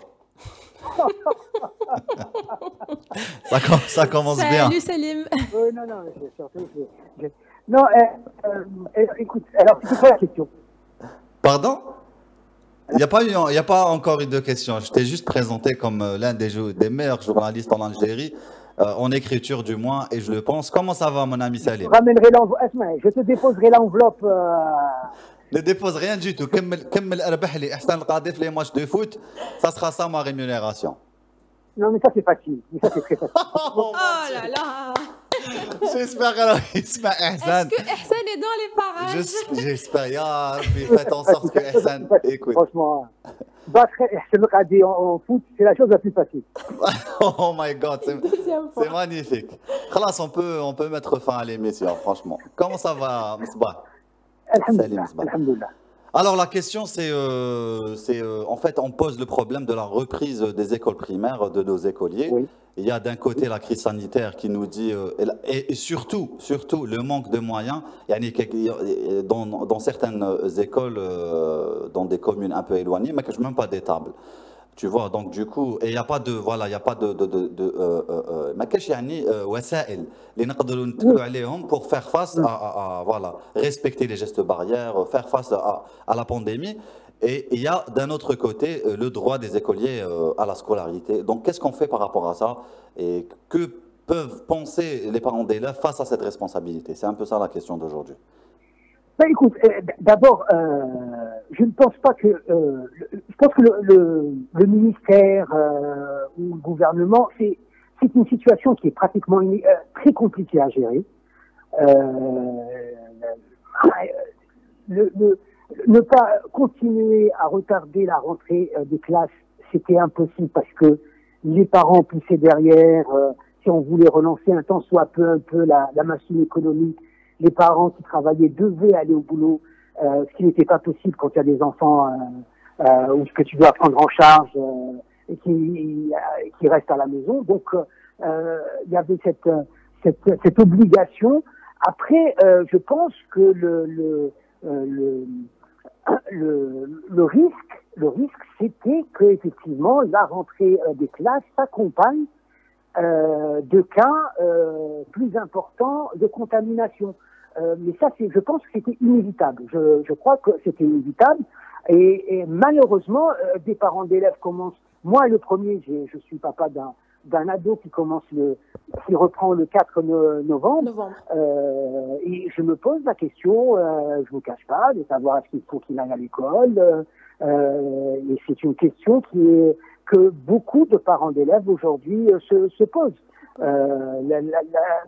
ça, ça commence Salut, bien. Salut Salim. Oui, non, non, je, surtout, je, je... Non, euh, euh, écoute, alors c'est quoi la question? Pardon? Il n'y a, pas eu, il y a pas encore eu de questions. Je t'ai juste présenté comme euh, l'un des, des meilleurs journalistes en Algérie, euh, en écriture du moins, et je le pense. Comment ça va, mon ami Salim? Je ramènerai l'enveloppe. Je te déposerai l'enveloppe. Euh... Ne dépose rien du tout. Comme les matchs de foot, ça sera ça ma rémunération. Non, mais ça c'est facile. Mais ça c'est très facile. Oh là là. J'espère qu'il se met Ehsan. Est-ce que Ehsan est dans les parages? J'espère, ya Rabbi, faites en sorte que Ehsan écoute. Franchement, battre Ehsan Qadi en foot, c'est la chose la plus facile. Oh my God, c'est magnifique. Khalas, on peut, on peut mettre fin à l'émission, franchement. Comment ça va, Misbah? Alhamdulillah, alhamdulillah. Alors la question c'est, euh, euh, en fait on pose le problème de la reprise des écoles primaires de nos écoliers. Oui. Il y a d'un côté la crise sanitaire qui nous dit, euh, et, et surtout, surtout le manque de moyens. Dans, dans certaines écoles, euh, dans des communes un peu éloignées, mais que je n'ai même pas des tables. Tu vois, donc du coup, et il n'y a pas de, voilà, il n'y a pas de, de, de, de ما كاش يعني وسائل اللي نقدروا نتكلوا عليهم pour faire face à, à, à, voilà, respecter les gestes barrières, faire face à, à la pandémie. Et il y a d'un autre côté le droit des écoliers à la scolarité. Donc qu'est-ce qu'on fait par rapport à ça? Et que peuvent penser les parents d'élèves face à cette responsabilité? C'est un peu ça la question d'aujourd'hui. Ben écoute, euh, d'abord, euh, je ne pense pas que... Euh, je pense que le, le, le ministère euh, ou le gouvernement, c'est une situation qui est pratiquement une, euh, très compliquée à gérer. Euh, le, le, ne pas continuer à retarder la rentrée euh, des classes, c'était impossible parce que les parents poussaient derrière. Euh, si on voulait relancer un temps soit peu un peu la, la machine économique, les parents qui travaillaient devaient aller au boulot, euh, ce qui n'était pas possible quand il y a des enfants euh, euh, ou que tu dois prendre en charge euh, et qui, qui restent à la maison. Donc, euh, il y avait cette, cette, cette obligation. Après, euh, je pense que le, le, euh, le, le, le risque, le risque, c'était que effectivement la rentrée des classes s'accompagne euh, de cas euh, plus importants de contamination. Euh, mais ça, je pense que c'était inévitable. Je, je crois que c'était inévitable. Et, et malheureusement, euh, des parents d'élèves commencent Moi, le premier, je suis papa d'un d'un ado qui commence le, qui reprend le quatre novembre. novembre. Euh, et je me pose la question, euh, je vous cache pas, de savoir est-ce qu'il faut qu'il aille à l'école. Euh, et c'est une question qui est, que beaucoup de parents d'élèves aujourd'hui euh, se, se posent. Euh, la, la,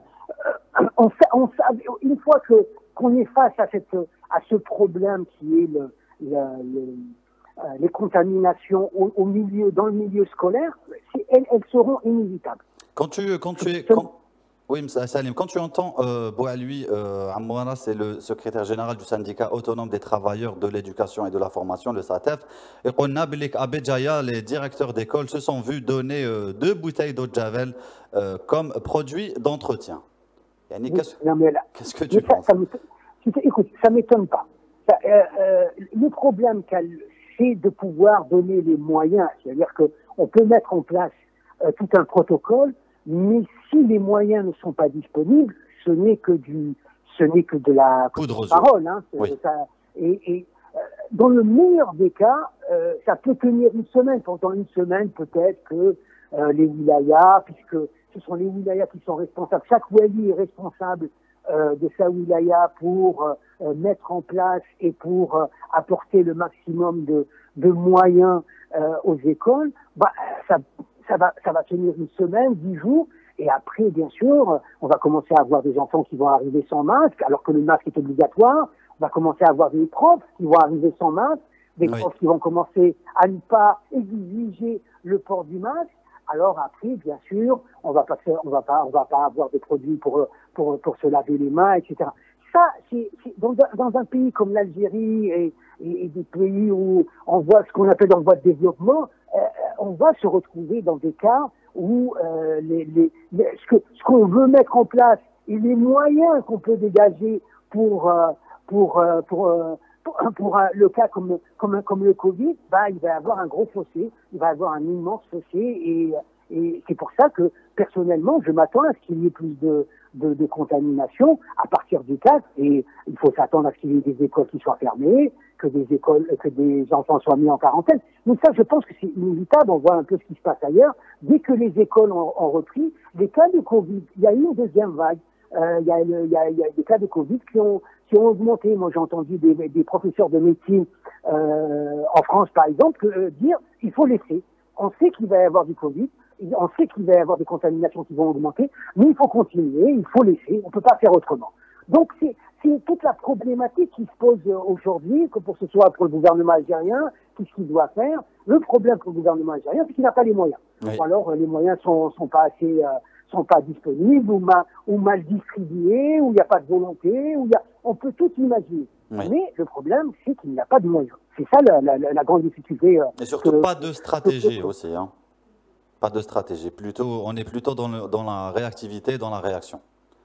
la, on, on, une fois que qu'on est face à cette à ce problème qui est le, le, le les contaminations au, au milieu, dans le milieu scolaire, elles, elles seront inévitables. Quand tu, quand tu es, quand, oui, Salim, quand tu entends euh, Boualui euh, Amouara, c'est le secrétaire général du syndicat autonome des travailleurs de l'éducation et de la formation, le SATEF, et qu'on a à Béjaïa, les directeurs d'école se sont vus donner euh, deux bouteilles d'eau de Javel euh, comme produit d'entretien. Oui, Qu'est-ce qu que tu ça, penses? ça Écoute, ça ne m'étonne pas. Ça, euh, euh, le problème qu'elle c'est de pouvoir donner les moyens. C'est-à-dire qu'on peut mettre en place euh, tout un protocole, mais si les moyens ne sont pas disponibles, ce n'est que du, ce n'est que de la poudre parole. Hein, oui. ça, et et euh, dans le meilleur des cas, euh, ça peut tenir une semaine. Pendant une semaine, peut-être que euh, les wilayas, puisque ce sont les wilayas qui sont responsables, chaque wali est responsable Euh, de sa wilaya pour euh, mettre en place et pour euh, apporter le maximum de, de moyens euh, aux écoles, bah, ça, ça, va, ça va tenir une semaine, dix jours, et après, bien sûr, on va commencer à avoir des enfants qui vont arriver sans masque, alors que le masque est obligatoire, on va commencer à avoir des profs qui vont arriver sans masque, des oui. profs qui vont commencer à ne pas exiger le port du masque. Alors après, bien sûr, on va pas faire, on va pas, on va pas avoir de produits pour pour pour se laver les mains, et cetera. Ça, c'est dans, dans un pays comme l'Algérie et, et, et des pays où on voit ce qu'on appelle dans le voie de développement, euh, on va se retrouver dans des cas où euh, les, les, les, ce que ce qu'on veut mettre en place et les moyens qu'on peut dégager pour euh, pour euh, pour, euh, pour pour, pour un, le cas comme comme comme le Covid, bah il va y avoir un gros fossé, il va y avoir un immense fossé et Et c'est pour ça que, personnellement, je m'attends à ce qu'il y ait plus de, de, de contamination à partir du quatre. Et il faut s'attendre à ce qu'il y ait des écoles qui soient fermées, que des écoles, que des enfants soient mis en quarantaine. Donc ça, je pense que c'est inévitable. On voit un peu ce qui se passe ailleurs. Dès que les écoles ont, ont repris, les cas de Covid, il y a eu une deuxième vague. Euh, il, y a le, il, y a, il y a des cas de Covid qui ont, qui ont augmenté. Moi, j'ai entendu des, des professeurs de médecine euh, en France, par exemple, que, euh, dire il faut laisser. On sait qu'il va y avoir du Covid. On sait qu'il va y avoir des contaminations qui vont augmenter, mais il faut continuer, il faut laisser, on ne peut pas faire autrement. Donc c'est toute la problématique qui se pose aujourd'hui, que pour ce soit pour le gouvernement algérien, qu'est-ce qu'il doit faire. Le problème pour le gouvernement algérien, c'est qu'il n'a pas les moyens. Oui. Ou alors les moyens sont, sont pas assez, euh, sont pas disponibles, ou mal, ou mal distribués, ou il n'y a pas de volonté, ou il y a, on peut tout imaginer. Oui. Mais le problème, c'est qu'il n'y a pas de moyens. C'est ça la, la, la grande difficulté. Euh, Et surtout que, pas de stratégie que, aussi, hein. Pas de stratégie, plutôt, on est plutôt dans, le, dans la réactivité, dans la réaction.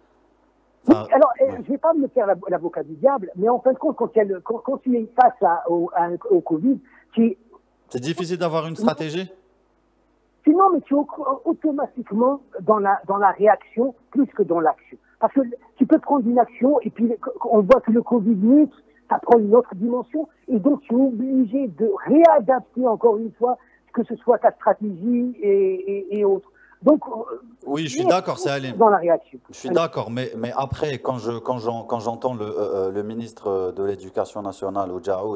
Enfin, oui, alors, oui. Je ne vais pas me faire l'avocat du diable, mais en fin de compte, quand, il y a le, quand, quand tu es face à, au, à, au Covid, tu... C'est difficile d'avoir une stratégie? Sinon, mais tu es automatiquement dans la, dans la réaction plus que dans l'action. Parce que tu peux prendre une action et puis on voit que le Covid mute, ça prend une autre dimension, et donc tu es obligé de réadapter encore une fois que ce soit ta stratégie et, et, et autres. Donc, oui, je suis d'accord, c'est Alim. Dans la réaction. Je suis d'accord, mais, mais après, quand je quand j'en, quand j'entends le, euh, le ministre de l'Éducation nationale, Oujaou,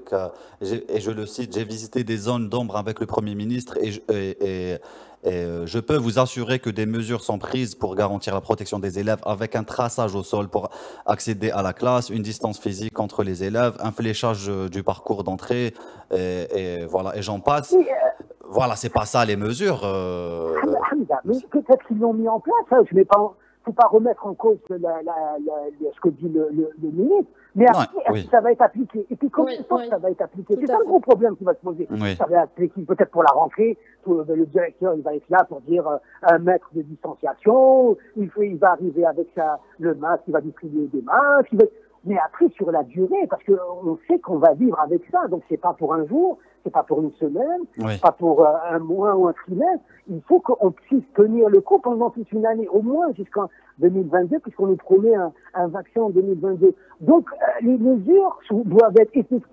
et je le cite, j'ai visité des zones d'ombre avec le Premier ministre et, je, et, et, et je peux vous assurer que des mesures sont prises pour garantir la protection des élèves avec un traçage au sol pour accéder à la classe, une distance physique entre les élèves, un fléchage du parcours d'entrée, et, et voilà, et j'en passe. Oui, euh... Voilà, c'est pas ça les mesures. Euh... Hamza, mais peut-être qu'ils l'ont mis en place. Hein. Je ne vais pas, faut pas remettre en cause la, la, la, la, ce que dit le, le, le ministre. Mais après, ouais, oui. ça va être appliqué. Et puis, combien de temps ça va être appliqué? C'est un gros problème qui va se poser. Oui. Ça va être appliqué peut-être pour la rentrée. Tout, le directeur, il va être là pour dire euh, un mètre de distanciation. Il, faut, il va arriver avec sa, le masque, il va distribuer des masques. Il va... Mais après, sur la durée, parce qu'on sait qu'on va vivre avec ça. Donc, c'est pas pour un jour, c'est pas pour une semaine, oui. c'est pas pour euh, un mois ou un trimestre. Il faut qu'on puisse tenir le coup pendant toute une année, au moins jusqu'en deux mille vingt-deux, puisqu'on nous promet un, un vaccin en deux mille vingt-deux. Donc, euh, les mesures doivent être effectives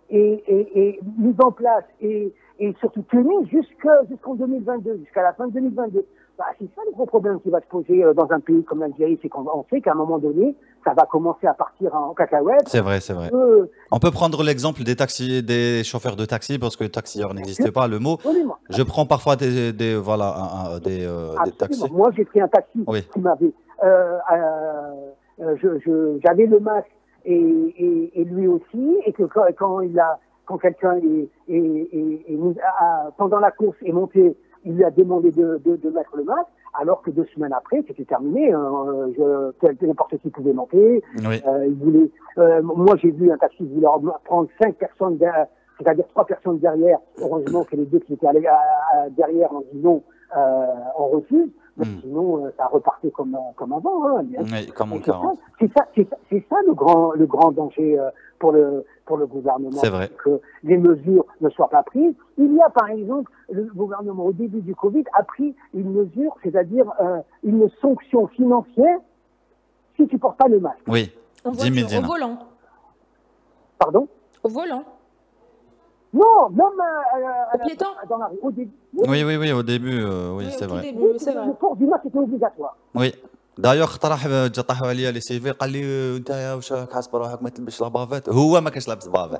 est, est, est mise en place et, et surtout tenue jusqu'à, jusqu'en deux mille vingt-deux, jusqu'à la fin de deux mille vingt-deux. Bah, c'est ça le gros problème qui va se poser dans un pays comme l'Algérie, c'est qu'on sait qu'à un moment donné, ça va commencer à partir en cacahuète. C'est vrai, c'est vrai. Euh, On peut prendre l'exemple des taxis, des chauffeurs de taxi, parce que taxieur n'existait pas le mot. Absolument. Je prends parfois des, des voilà, un, un, des, euh, des taxis. Moi, j'ai pris un taxi Oui. qui m'avait, euh, euh, je, je, j'avais le masque et, et, et lui aussi, et que quand, quand il a, quand quelqu'un est, est, est, est, est à, pendant la course est monté, il lui a demandé de, de, de mettre le masque, alors que deux semaines après, c'était terminé. Hein, je, n'importe qui pouvait monter. Oui. Euh, il voulait, euh, moi, j'ai vu un taxi vouloir prendre cinq personnes, derrière, c'est-à-dire trois personnes derrière. Heureusement que les deux qui étaient allés, à, à, derrière ont dit non, euh, on refuse. Mais mm. sinon, euh, ça repartait comme, comme avant. Hein, oui, comme en quarante. C'est ça, c'est ça, c'est ça le grand, le grand danger euh, pour le, pour le gouvernement. C'est vrai. Que les mesures ne soient pas prises. Il y a, par exemple, le gouvernement, au début du Covid, a pris une mesure, c'est-à-dire euh, une sanction financière si tu ne portes pas le masque. Oui, dix mille dinars. Au volant. Pardon? Au volant. Non, même euh, au piéton. Dans la rue. Au début. Oui, oui, oui, au début, euh, oui, oui, c'est vrai. Début, c'est vrai. Le port du masque était obligatoire. Oui. دايوغ اقترح جا طاحوا عليا لي سي في قال لي انت يا واش راك حاسب روحك ما تلبسش لابافات هو ما كانش لابس بافات.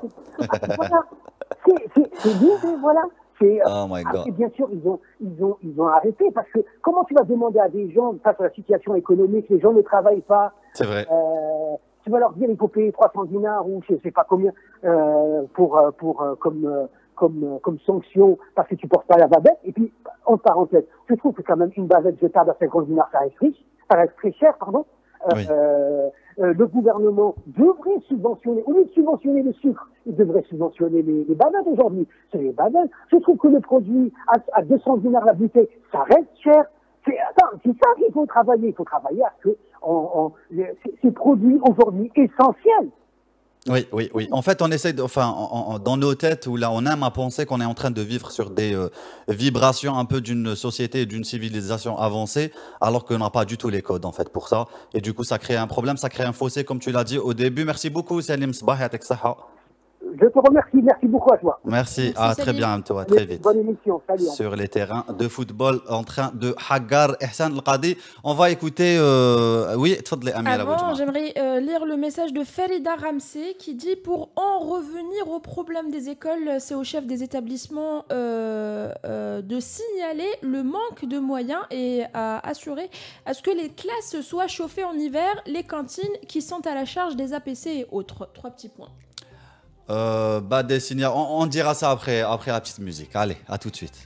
C'est bien, voilà. Oh my God. Après, bien sûr, ils ont, ils, ont, ils ont arrêté parce que comment tu vas demander à des gens, face à la situation économique, les gens ne travaillent pas. C'est vrai. Euh, tu vas leur dire il faut payer trois cents dinars ou je ne sais pas combien euh, pour, pour, comme, comme, comme sanction parce que tu ne portes pas la bavette. Et puis, en parenthèse, je trouve que quand même une bavette jetable à cinquante dinars, ça reste riche. Ça reste très cher, pardon. Oui. Euh, euh, le gouvernement devrait subventionner, au lieu de subventionner le sucre, il devrait subventionner les, les bananes aujourd'hui. C'est les bananes. Je trouve que le produit à, à deux cents dinars la bouteille, ça reste cher. C'est ça qu'il faut travailler. Il faut travailler à ce que on, on, les, ces produits aujourd'hui essentiels. Oui, oui, oui. En fait, on essaie, de, enfin, en, en, dans nos têtes, où là, on aime à penser qu'on est en train de vivre sur des euh, vibrations un peu d'une société et d'une civilisation avancée, alors qu'on n'a pas du tout les codes, en fait, pour ça. Et du coup, ça crée un problème, ça crée un fossé, comme tu l'as dit au début. Merci beaucoup, Salim Sbah, yatek saha. Je te remercie, merci beaucoup à toi. Merci, merci à très bien, toi, très vite. Bonne émission, salut. Sur les terrains de football en train de Hagar Ehsan Al-Qadi. On va écouter. Euh... Oui, tfadli Amira. Avant, j'aimerais euh, lire le message de Farida Ramsey qui dit pour en revenir au problème des écoles, c'est au chef des établissements euh, euh, de signaler le manque de moyens et à assurer à ce que les classes soient chauffées en hiver, les cantines qui sont à la charge des A P C et autres. Trois petits points. Euh, bah, des signaux. On, on dira ça après, après la petite musique. Allez, à tout de suite.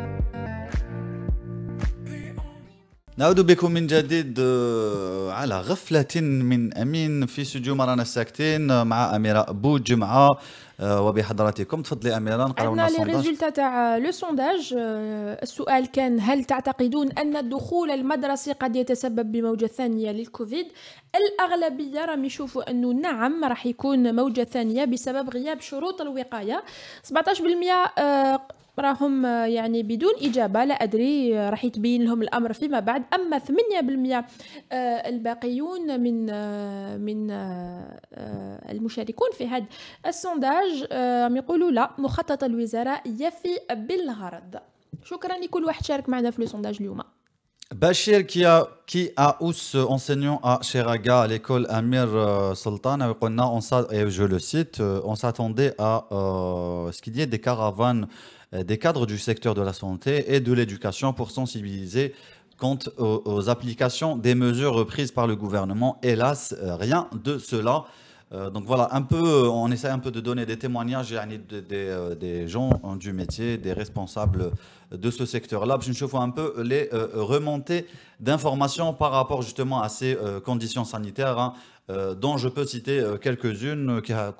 نعود بكم من جديد على غفلة من أمين في استوديو مرانا الساكتين مع أميرة بوجمعة وبحضراتكم. تفضلي أميرة نقراو لنا السونداج. عندنا لي ريزولتا تاع لو سونداج. السؤال كان هل تعتقدون أن الدخول المدرسي قد يتسبب بموجة ثانية للكوفيد؟ الأغلبية راهم يشوفوا أنه نعم راح يكون موجة ثانية بسبب غياب شروط الوقاية. سبعطاش بالمئة راهم يعني بدون إجابة لا أدري راح يتبين لهم الأمر فيما بعد. أما ثمانية بالمئة الباقيون من من المشاركون في هذا السونداج يقولوا لا مخطط الوزارة يفي بالغرض. شكرا لكل واحد شارك معنا في السونداج اليوم. Bachir qui a qui a ous enseignant à Cheraga à l'école Amir Sultan et je le cite, on s'attendait à euh, ce qu'il y ait des caravanes des cadres du secteur de la santé et de l'éducation pour sensibiliser quant aux, aux applications des mesures prises par le gouvernement. Hélas, rien de cela. Euh, donc voilà, un peu, on essaie un peu de donner des témoignages des, des, des gens du métier, des responsables de ce secteur-là. Je vois un peu les euh, remontées d'informations par rapport justement à ces euh, conditions sanitaires, hein, euh, dont je peux citer euh, quelques-unes qui a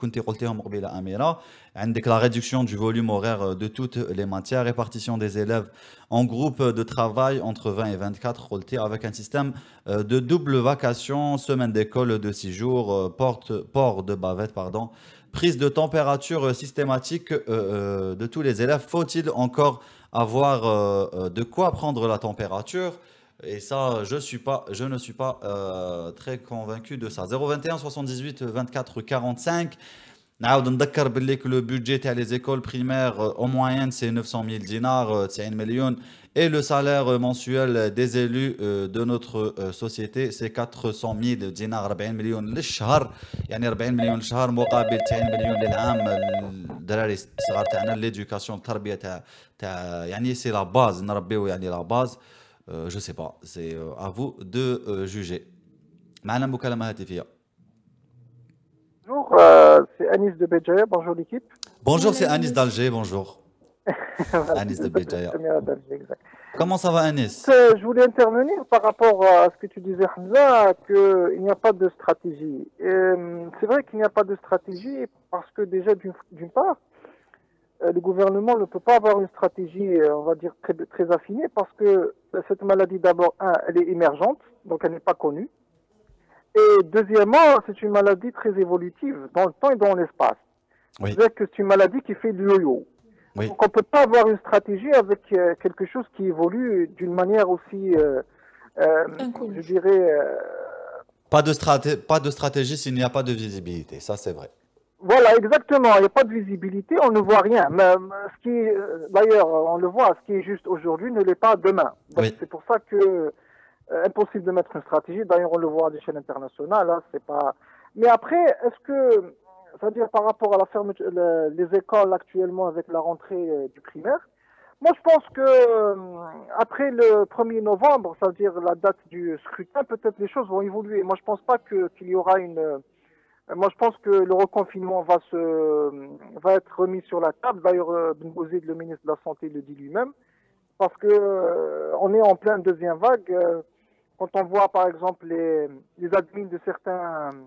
la réduction du volume horaire de toutes les matières, répartition des élèves en groupe de travail entre vingt et vingt-quatre avec un système de double vacation, semaine d'école de six jours, porte, port de bavette, pardon, prise de température systématique euh, de tous les élèves. Faut-il encore avoir euh, de quoi prendre la température? Et ça, je, suis pas, je ne suis pas euh, très convaincu de ça. zéro vingt et un soixante-dix-huit vingt-quatre quarante-cinq. نعاود نذكر باللي que le budget تاع les écoles primaires euh, en moyenne c'est neuf cent mille dinars euh, تسعين مليون et le salaire euh, mensuel des élus euh, de notre euh, société c'est quatre cent mille dinars أربعين مليون للشهر يعني أربعين مليون للشهر مقابل تسعين مليون للعام الدراري الصغار تاعنا l'éducation التربيه تاع تاع يعني c'est la base نربيو يعني la base euh, je sais pas c'est euh, à vous de euh, juger معنا مكالمه هاتفيه. Bonjour, euh, c'est Anis de Béjaïa. Bonjour l'équipe. Bonjour, c'est Anis d'Alger. Bonjour. Anis de Béjaïa. Comment ça va, Anis? Euh, Je voulais intervenir par rapport à ce que tu disais, Hamza, qu'il n'y a pas de stratégie. Euh, C'est vrai qu'il n'y a pas de stratégie parce que déjà, d'une d'une part, euh, le gouvernement ne peut pas avoir une stratégie, euh, on va dire, très, très affinée parce que cette maladie, d'abord, un, elle est émergente, donc elle n'est pas connue. Et deuxièmement, c'est une maladie très évolutive dans le temps et dans l'espace. Oui. C'est-à-dire que c'est une maladie qui fait du yo-yo. Oui. Donc on ne peut pas avoir une stratégie avec euh, quelque chose qui évolue d'une manière aussi, euh, euh, je dirais... Euh, pas, de straté- pas de stratégie s'il n'y a pas de visibilité, ça c'est vrai. Voilà, exactement. Il n'y a pas de visibilité, on ne voit rien. Mais, ce qui, d'ailleurs, on le voit, ce qui est juste aujourd'hui ne l'est pas demain. Donc, Oui. C'est pour ça que euh, impossible de mettre une stratégie. D'ailleurs, on le voit à l'échelle internationale. Hein, c'est pas. Mais après, est-ce que, c'est-à-dire par rapport à la fermeture, le, les écoles actuellement avec la rentrée euh, du primaire, moi je pense que euh, après le premier novembre, c'est-à-dire la date du scrutin, peut-être les choses vont évoluer. Moi, je pense pas que qu'il y aura une euh, Moi, je pense que le reconfinement va se va être remis sur la table. D'ailleurs, euh, Ben Bouzid, le ministre de la Santé, le dit lui-même, parce que euh, on est en pleine deuxième vague. Euh, quand on voit, par exemple, les les admins de certains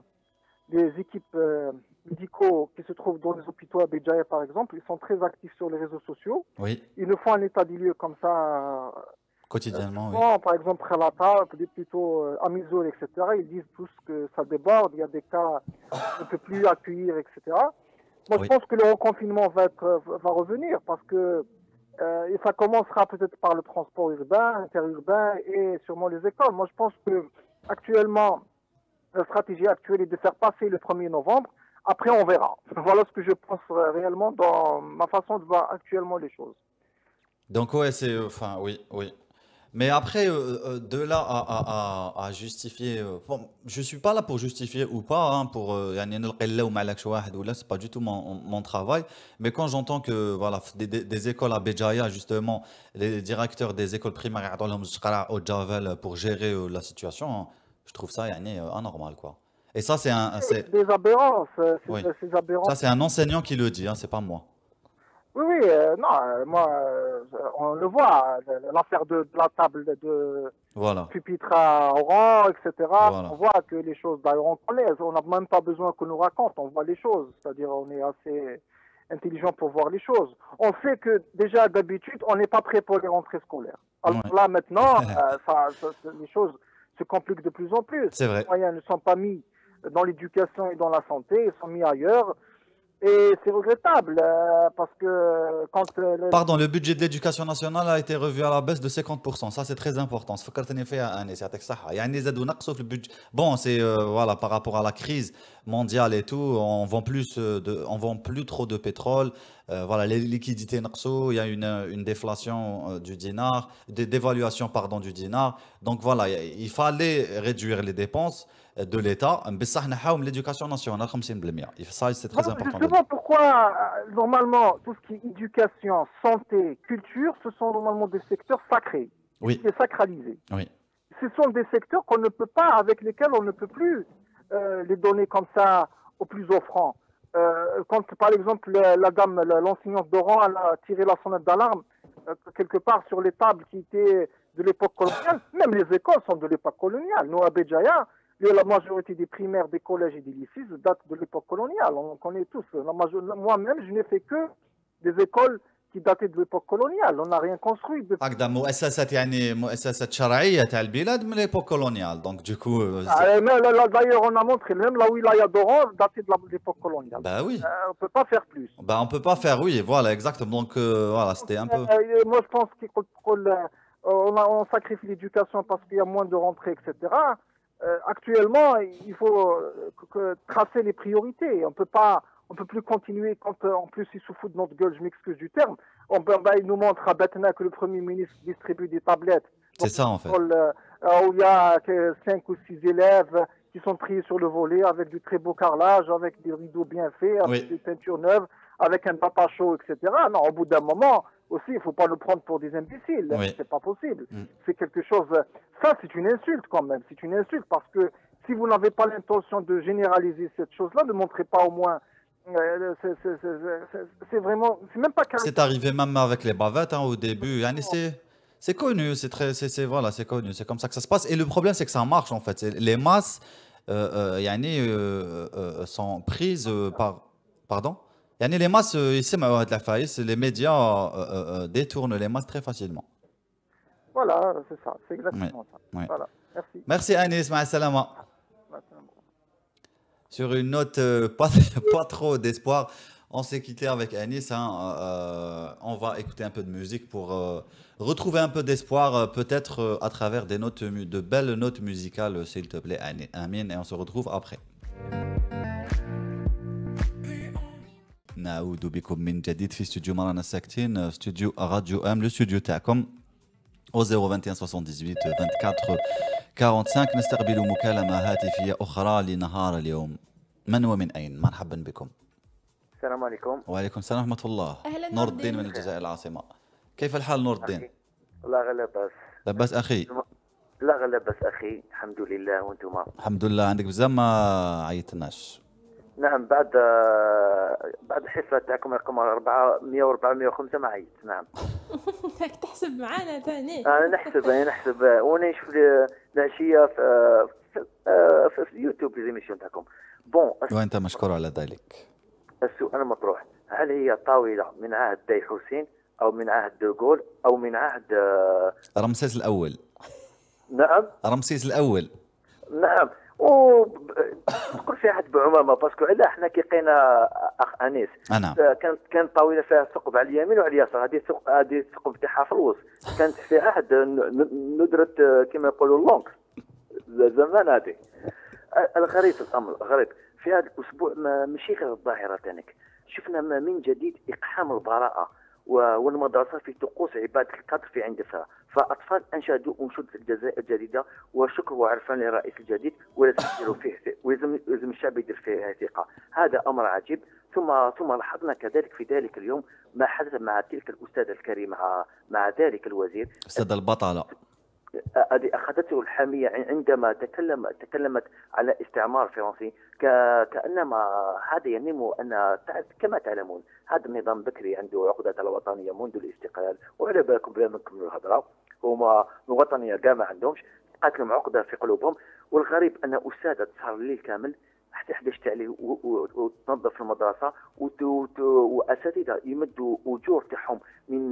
des équipes euh, médicaux qui se trouvent dans les hôpitaux à Béjaïa, par exemple, ils sont très actifs sur les réseaux sociaux. Oui. Ils nous font un état des lieux comme ça. Quotidiennement, oui. Bon, par exemple, Khalata, plutôt euh, Amizoul, et cetera. Ils disent tous que ça déborde, il y a des cas qu'on ne peut plus accueillir, et cetera. Moi, Oui. je pense que le reconfinement va, être, va revenir parce que euh, et ça commencera peut-être par le transport urbain, interurbain et sûrement les écoles. Moi, je pense que actuellement, la stratégie actuelle est de faire passer le premier novembre. Après, on verra. Voilà ce que je pense réellement dans ma façon de voir actuellement les choses. Donc, ouais, c'est. euh, Enfin, oui, oui. Mais après, euh, euh, de là à, à, à, à justifier. euh, Bon, je suis pas là pour justifier ou pas, hein, pour. euh, يعني نلقي اللوم على شي واحد ولا, c'est pas du tout mon, mon travail. Mais quand j'entends que, voilà, des, des, des écoles à Béjaïa, justement, les directeurs des écoles primaires يعطوا لهم زوج قراع au Javel pour gérer euh, la situation, hein, je trouve ça يعني, euh, anormal, quoi. Et ça, c'est un. c'est- Des aberrances, euh, ces, Oui. ces aberrances. Ça, c'est un enseignant qui le dit, hein, c'est pas moi. Oui, oui, euh, non, euh, moi, euh, on le voit, euh, l'affaire de, de la table de Voilà. pupitre à Oran, et cetera. Voilà. On voit que les choses, d'ailleurs, on connaît, on n'a même pas besoin qu'on nous raconte, on voit les choses, c'est-à-dire on est assez intelligent pour voir les choses. On sait que déjà d'habitude, on n'est pas prêt pour les rentrées scolaires. Alors Ouais. là, maintenant, euh, ça, ça- les choses se compliquent de plus en plus. C'est vrai. Les moyens ne sont pas mis dans l'éducation et dans la santé, ils sont mis ailleurs. Et c'est regrettable, euh, parce que quand... euh, le- Pardon, le budget de l'éducation nationale a été revu à la baisse de cinquante pour cent. Ça, c'est très important. فكرتني فيها أنيس يعطيك الصحة. يعني زادوا نقصوا في البudget. Bon, c'est euh, voilà, par rapport à la crise mondiale et tout, on vend plus euh, de, on vend plus trop de pétrole. Euh, voilà, les liquidités نقصوا. Il y a une une déflation euh, du dinar, des dévaluation pardon du dinar. Donc voilà, il fallait réduire les dépenses de l'État. بصح نحاول l'éducation nationale خمسين بالمية. Ça, c'est très Non, important. de justement, pourquoi, euh, normalement, tout ce qui est éducation, santé, culture, ce sont normalement des secteurs sacrés, Oui, qui est sacralisé. oui, Ce sont des secteurs qu'on ne peut pas, avec lesquels on ne peut plus euh, les donner comme ça aux plus offrants. Euh, quand, par exemple, la, la dame, la- l'enseignante d'Oran, elle a tiré la sonnette d'alarme euh, quelque part sur les tables qui étaient de l'époque coloniale. Même les écoles sont de l'époque coloniale. Nous, à Béjaïa, la majorité des primaires, des collèges et des lycées datent de l'époque coloniale. On connaît tous. La majo- Moi-même, je n'ai fait que des écoles qui dataient de l'époque coloniale. On n'a rien construit depuis. هكذا مؤسسات يعني مؤسسات شرعية تاع البلاد من l'époque coloniale. Donc du coup, euh, c'est- Ah, mais là, là, d'ailleurs, on a montré même la wilaya d'Oran datait de la- de l'époque coloniale. bah oui, Euh, on ne peut pas faire plus. bah on peut pas faire, oui, voilà, exactement. Donc euh, voilà, c'était un peu. Euh, moi, je pense qu'on on, a- on sacrifie l'éducation parce qu'il y a moins de rentrées, et cetera. Euh, actuellement, il faut euh, que- que tracer les priorités. On peut pas, on peut plus continuer quand euh, en plus ils se foutent de notre gueule, je m'excuse du terme. On, ben, ben, ils nous montrent à Batna que le Premier ministre distribue des tablettes. C'est ça en fait. Euh, où il y a cinq ou six élèves qui sont triés sur le volet avec du très beau carrelage, avec des rideaux bien faits, avec Oui. des peintures neuves, avec un papa chaud, et cetera. Non, au bout d'un moment, aussi, il ne faut pas nous prendre pour des imbéciles. Oui. C'est pas possible. Mm. C'est quelque chose... Ça, c'est une insulte quand même. C'est une insulte parce que si vous n'avez pas l'intention de généraliser cette chose-là, ne montrez pas au moins... Euh, c'est- c'est- c'est- c'est- c'est vraiment... C'est même pas... C'est arrivé même avec les bavettes hein, au début. Yani, c'est c'est connu, c'est très, c'est c'est- voilà, c'est connu, c'est comme ça que ça se passe. Et le problème, c'est que ça marche en fait. C'est- Les masses, euh, euh, yani, euh, euh, sont prises euh, par, pardon. Yani, les masses, euh, ici, la faillite, les médias euh, euh, euh, détournent les masses très facilement. Voilà, c'est ça. C'est exactement Ouais. ça. Ouais. Voilà. Merci. Merci Anis, ma salama. Maintenant. Sur une note euh, pas, pas trop d'espoir, on s'est quitté avec Anis. Hein, euh, on va écouter un peu de musique pour euh, retrouver un peu d'espoir, euh, peut-être euh, à travers des notes, mu- de belles notes musicales, s'il te plaît, Ani- Amine. Et on se retrouve après. نعود بكم من جديد في استوديو مرانا الساكتين استوديو راديو ام لو استوديو تاعكم au zéro vingt et un soixante-dix-huit vingt-quatre quarante-cinq نستقبل مكالمة هاتفية أخرى لنهار اليوم. من ومن أين؟ مرحبا بكم. السلام عليكم. وعليكم السلام ورحمة الله. أهلا نور الدين من الجزائر العاصمة. كيف الحال نور الدين؟ الله غير لاباس. لاباس أخي؟ لا غير لاباس أخي الحمد لله وأنتم؟ الحمد لله. عندك بزاف ما عيطناش. نعم بعد بعد الحصة تاعكم رقم أربعمية وأربعمية وخمسة ما عيط. نعم. راك تحسب معانا ثاني. أنا نحسب أنا نحسب وأنا نشوف العشية في في, في اليوتيوب ليزيميسيون تاعكم. بون. وأنت مشكور على ذلك. السؤال المطروح هل هي طاولة من عهد داي حسين أو من عهد دوغول أو من عهد رمسيس الأول؟ نعم. رمسيس الأول. نعم. و تقول فيها حد بعمامه باسكو علاه حنا كي لقينا اخ انيس نعم كانت كانت طاوله فيها ثقب على اليمين وعلى اليسار. هذه الثقب هذه الثقب تاعها في الوسط كانت في عهد ندره كما يقولوا اللونك زمان. هذه الغريب في الامر غريب في هذا الاسبوع ماشي غير الظاهره تاعك شفنا ما من جديد اقحام البراءه والمدرسه في طقوس عباده القدر في عند فيها. فاطفال انشدوا انشوده الجزائر الجديده وشكر وعرفان للرئيس الجديد ولازم يديروا فيه ولازم لازم الشعب يدير فيه ثقه. هذا امر عجيب. ثم ثم لاحظنا كذلك في ذلك اليوم ما حدث مع تلك الاستاذه الكريمه مع مع ذلك الوزير استاذ البطله. هذه اخذته الحاميه عندما تكلم تكلمت على استعمار فرنسي كانما هذا ينم ان كما تعلمون هذا النظام بكري عنده عقده الوطنيه منذ الاستقلال وعلى بالكم بلا ما نكملوا الهضره هما الوطنيه كاع ما عندهمش بقات لهم عقده في قلوبهم. والغريب ان استاذه تسهر الليل كامل حتى حداش تاع الليل وتنظف المدرسه واساتذه يمدوا اجور تاعهم من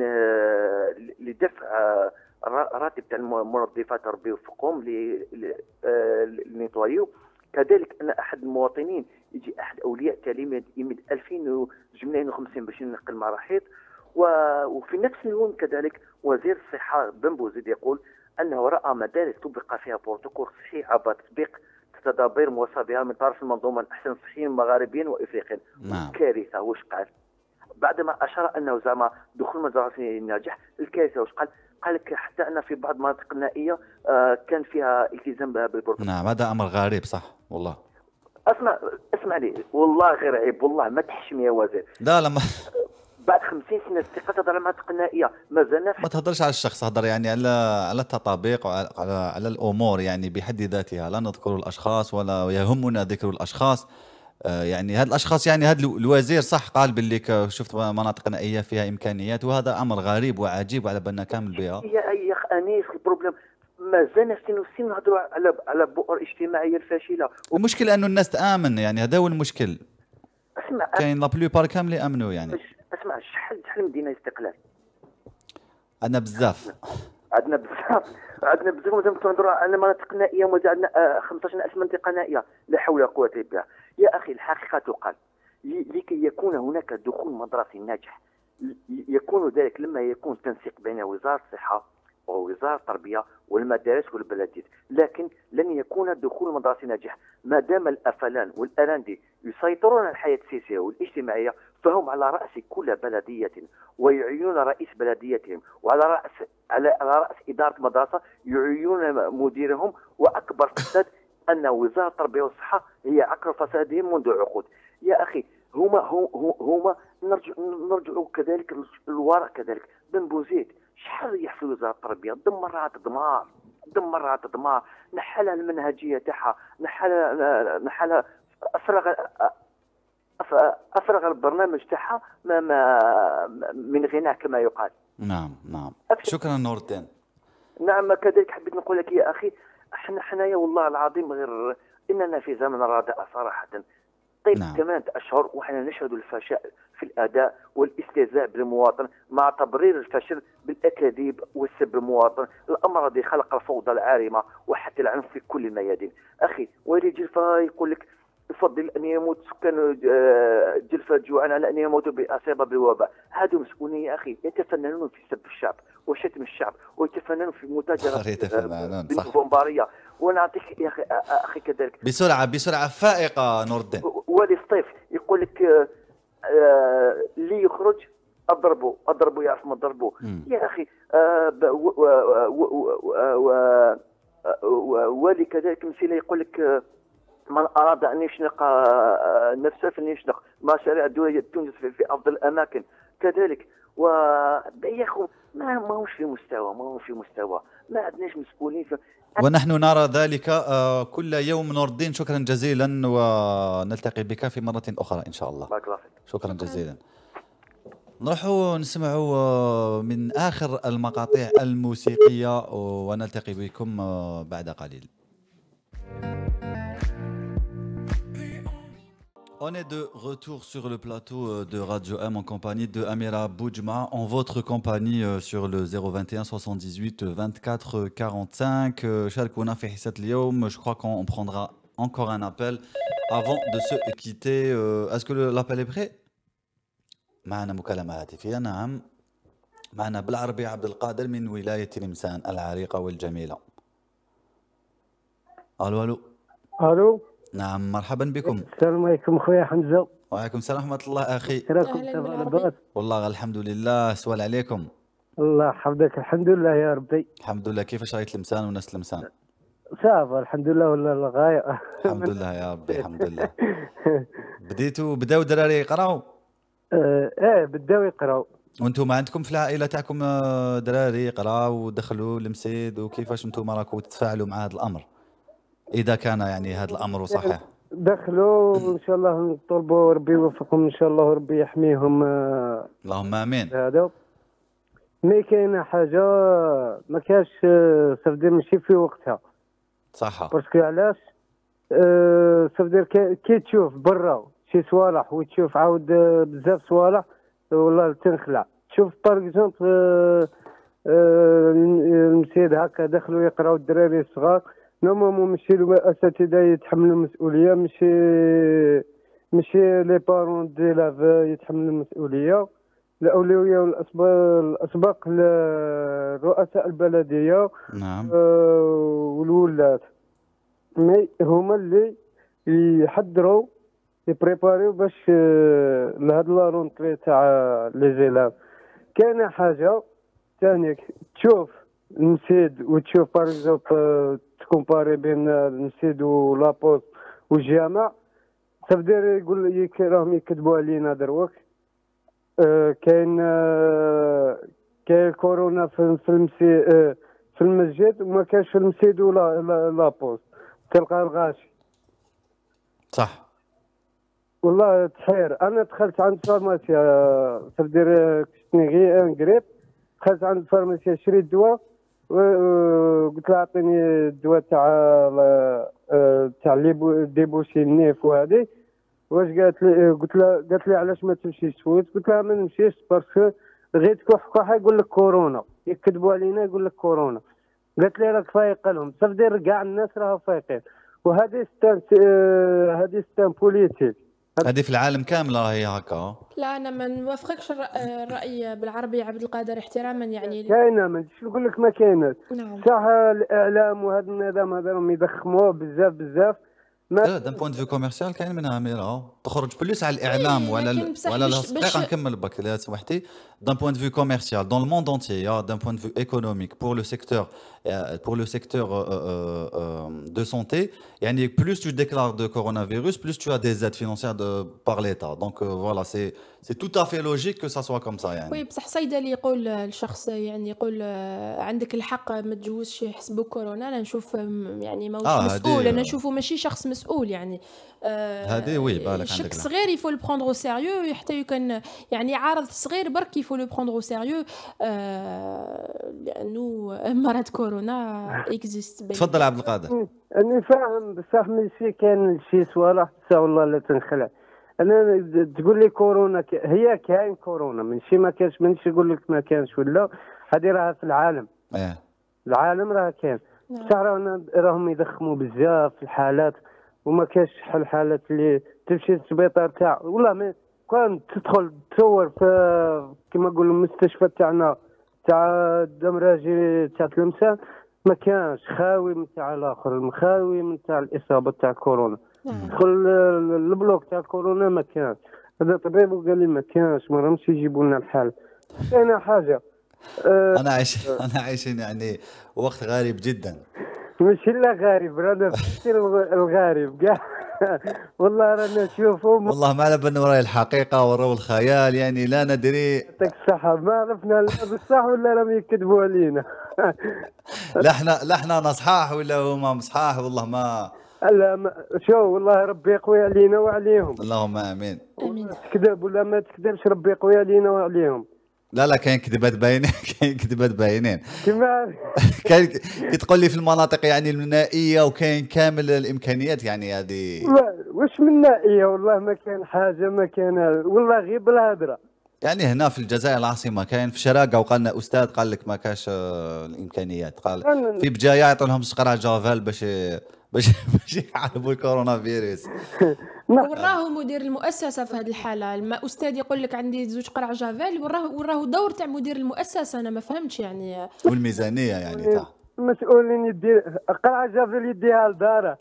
لدفع راتب تاع المنظفات ربي يوفقهم لنيطوايو. كذلك ان احد المواطنين يجي احد اولياء التعليم يمد ألفين ومئتين وخمسين باش ينقل مراحيض. وفي نفس اليوم كذلك وزير الصحه بن بوزيد يقول انه راى مدارس طبق فيها بروتوكول صحي عبر تطبيق تدابير موصى بها من طرف المنظومه الاحسن صحيا مغاربيا وافريقيا. نعم. كارثه. واش قال بعدما اشار انه زعما دخول مدرسي ناجح؟ الكارثه واش قال؟ قال لك حتى ان في بعض المناطق النائيه آه كان فيها التزام بها بالبروتوكول. نعم هذا امر غريب صح والله. اسمع اسمع لي والله غير عيب والله ما تحشم يا وزير. لا لما بعد خمسين سنه استقالة تهضر على المناطق النائيه مازالنا ما تهضرش على الشخص، هضر يعني على على التطابيق وعلى على الامور يعني بحد ذاتها. لا نذكر الاشخاص ولا يهمنا ذكر الاشخاص. آه يعني هاد الاشخاص يعني هذا الوزير صح قال باللي شفت مناطق نائيه فيها امكانيات وهذا امر غريب وعجيب وعلى بالنا كامل بها. يا يا اخ انيس البروبليم مازالنا سنين وسنين نهضروا على على بؤر اجتماعيه الفاشله. المشكل انه الناس تامن يعني هذا هو المشكل. اسمع كاين لا بلوبار كامل يامنوا يعني. اسمع شحال شحال مدينه استقلال؟ عندنا بزاف. عندنا بزاف عندنا بزاف مازال تهضروا على مناطق نائيه ومازال عندنا خمسطاش ألف منطقه نائيه. لا حول ولا قوه الا بالله. يا اخي الحقيقه تقال لكي يكون هناك دخول مدرسي ناجح يكون ذلك لما يكون تنسيق بين وزاره الصحه ووزاره التربيه والمدارس والبلديات، لكن لن يكون الدخول المدرسي ناجح ما دام الافلان والاراندي يسيطرون على الحياه السياسيه والاجتماعيه، فهم على راس كل بلديه ويعينون رئيس بلديتهم، وعلى راس على راس اداره مدرسه يعينون مديرهم. واكبر فساد ان وزاره التربيه والصحه هي عقر فسادهم منذ عقود. يا اخي هما هما نرجع نرجعوا كذلك للوراء. كذلك بن بوزيد شحال ريح في وزاره التربيه، دمرها تدمار دمرها تدمار، نحلها المنهجيه تاعها، نحلها نحلها افرغ افرغ البرنامج تاعها ما ما من غنى كما يقال. نعم نعم. شكرا نور الدين. نعم كذلك حبيت نقول لك يا اخي، احنا حنايا والله العظيم غير اننا في زمن رداء صراحه. طيب نعم. ثمانية أشهر وحنا نشهد الفشل في الأداء والاستهزاء بالمواطن مع تبرير الفشل بالأكاذيب والسب المواطن. الأمر الذي خلق الفوضى العارمة وحتى العنف في كل الميادين. أخي ولي جلفة يقول لك يفضل أن يموت سكان جلفة جوعا على أن يموتوا بسبب الوباء. هذو مسؤولين يا أخي، يتفننون في سب الشعب وشتم الشعب، ويتفننون في متاجرة بالنوفمبرية. ونعطيك يا أخي أخي كذلك بسرعة بسرعة فائقة نور الدين. ولي الصيف يقول لك اللي يخرج اضربه اضربه يعرف ما ضربه. يا اخي ولي كذلك مثيل يقول لك من اراد ان يشنق نفسه فليشنق مشاريع الدوليه تونس في افضل الاماكن. كذلك و يا اخو ما ماهوش في مستوى ماهوش في مستوى ما عندناش مسؤولين في... ونحن نرى ذلك كل يوم نور الدين. شكرا جزيلا ونلتقي بك في مرة أخرى إن شاء الله. شكرا جزيلا. نروح نسمع من آخر المقاطع الموسيقية ونلتقي بكم بعد قليل. On est de retour sur le plateau de Radio M en compagnie de Amira Boujma, en votre compagnie sur le zéro vingt et un soixante-dix-huit vingt-quatre quarante-cinq. شاركونا في حصة اليوم. Je crois qu'on prendra encore un appel avant de se quitter. Est-ce que l'appel est prêt؟ معنا مكالمة هاتفية. نعم معنا بالعربي عبد القادر من ولاية تلمسان العريقة والجميلة. ألو ألو ألو. نعم مرحبا بكم. السلام عليكم خويا حمزة. وعليكم السلام ورحمة الله أخي. راكم لاباس؟ والله الحمد لله. سؤال عليكم. الله يحفظك. الحمد لله يا ربي. الحمد لله. كيفاش راهي تلمسان وناس تلمسان؟ صافا الحمد لله ولا الغاية. الحمد لله يا ربي الحمد لله. بديتوا بداو دراري يقراو؟ ايه بداو يقراو. وانتم عندكم في العائلة تاعكم دراري يقراو ودخلوا المسيد، وكيفاش انتم راكم تتفاعلوا مع هذا الأمر؟ إذا كان يعني هذا الأمر صحيح. دخلوا إن شاء الله نطلبوا ربي يوفقهم إن شاء الله وربي يحميهم. اللهم آمين. هذا مي كاينة حاجة ما كاش صافدير ماشي في وقتها. صح. باسكو علاش صافدير كي تشوف برا شي صوالح وتشوف عاود بزاف صوالح والله تنخلع. شوف باغ اكزومبل المسيد هكا دخلوا يقراو الدراري الصغار نورمالمون ماشي الاساتذه يتحملوا المسؤوليه، ماشي ماشي لي بارون دي لاف يتحملوا المسؤوليه. الاولويه والاسباق الاسباق لرؤساء البلديه. نعم. آه والولاد مي هما اللي يحضروا يبريباريو باش آه لهاد لا رونتري تاع لي زيلاف. كاينه حاجه ثانيه تشوف المسيد وتشوف باغ اكزومبل تكومباري بين المسيد ولابوست والجامع. صافدير يقول راهم يكذبوا علينا دروك. آه كاين آه كاين كورونا في في المسي آه في المسجد وما كاينش في المسيد ولا لابوست تلقى الغاشي. صح والله تحير. انا دخلت عند فارماسيا صافدير كشتني غير ان غريب، دخلت عند الفارماسيا شريت دواء وقلت لها اعطيني الدواء تاع تاع لي ديبوشي النيف وهذه. واش قالت لي؟ قلت لها قالت لي علاش ما تمشيش تفوت؟ قلت لها ما نمشيش باسكو غير تكح كحه يقول لك كورونا، يكذبوا علينا يقول لك كورونا. قالت لي راك فايقه لهم. صافدير كاع الناس راها فايقين. وهذه ستان هذه ستان بوليتيك هذه في العالم كامل راهي هكا. لا انا ما نوافقكش الرأ- الراي بالعربي عبد القادر احتراما يعني. كاينه، ما نجيش نقول لك ما كايناش. نعم. صح الاعلام وهذا النظام هذا راهم يضخموه بزاف بزاف. لا دان بوينت فيو كوميرسيال كاين منها ميرا تخرج بلوس على الاعلام وعلى ال- وعلى الحقيقه نكمل بك اذا سمحتي. دان بوينت فيو كوميرسيال دون الموند انتيي دان بوينت فيو ايكونوميك بور لو سيكتور بور لو سيكتور دو سونتي يعني بلوس tu déclares de coronavirus plus tu as des aides financières de par l'état donc euh, voilà c'est c'est tout à fait logique que ça soit comme ça يعني. وي بصح صيدلي يقول الشخص يعني يقول آه، عندك الحق ما تجوزش يحسبوك كورونا. انا نشوف آم، يعني ماهوش آه، مسؤول، هذه- انا نشوفه ماشي شخص مسؤول يعني. آه، هذه وي، بالك عندك الشك الحق. صغير يفو لو بروندرو سيريو حتى كان يعني عارض صغير برك يفو لو بروندرو سيريو لانه مرض كورونا اكزيست. تفضل عبد القادر. أنا فاهم بصح ماشي كان شي صوالح حتى والله لا تنخلع. أنا تقول لي كورونا ك... هي كاين كورونا ماشي ما كانش، مانيش نقول لك ما كانش ولا، هذه راها في العالم. ايه العالم راه كاين بصح راهنا راهم يضخموا بزاف الحالات وما كاينش شحال الحالات اللي تمشي للسبيطار تاع والله ما كان تدخل تصور في كما نقولوا المستشفى تاعنا تاع الدمراجي تاع تلمسان ما كانش خاوي من تاع الاخر، مخاوي من تاع الاصابه تاع كورونا. دخل البلوك تاع كورونا ما كانش. هذا طبيب وقال لي ما كانش، ما راهمش يجيبوا لنا الحال. كاينه حاجه أه انا عايش انا عايشين يعني وقت غريب جدا. ماشي لا غريب رانا في الغريب كاع والله رانا نشوفهم والله ما نبى نوري الحقيقه وروا الخيال يعني لا ندري. يعطيك الصحة، ما عرفنا لا بالصح ولا راهم يكذبوا علينا. لا احنا لا احنا صحاح ولا هما مصحاح والله ما. لا ما شو والله ربي يقوي علينا وعليهم. اللهم امين. امين. تكذب ولا ما تكذبش ربي يقوي علينا وعليهم. لا لا كاين كذبات باينين كاين كذبات باينين. كما كاين كي تقول لي في المناطق يعني النائيه وكاين كامل الامكانيات يعني هذه. واش من نائيه والله ما كان حاجه ما كان والله غير بالهضره. يعني هنا في الجزائر العاصمه كاين في شراقه وقال لنا استاذ قال لك ما كاش آه، الامكانيات، قال في بجايه يعطوا لهم سقرع جافال باش باش باش يحاربوا الكورونا فيروس. وراه مدير المؤسسه في هذه الحاله الما استاذ يقول لك عندي زوج قرع جافال، وراه وراه دور تاع مدير المؤسسه. انا ما فهمتش يعني. والميزانيه يعني تاع المسؤولين يدي قرعه جافال يديها لداره.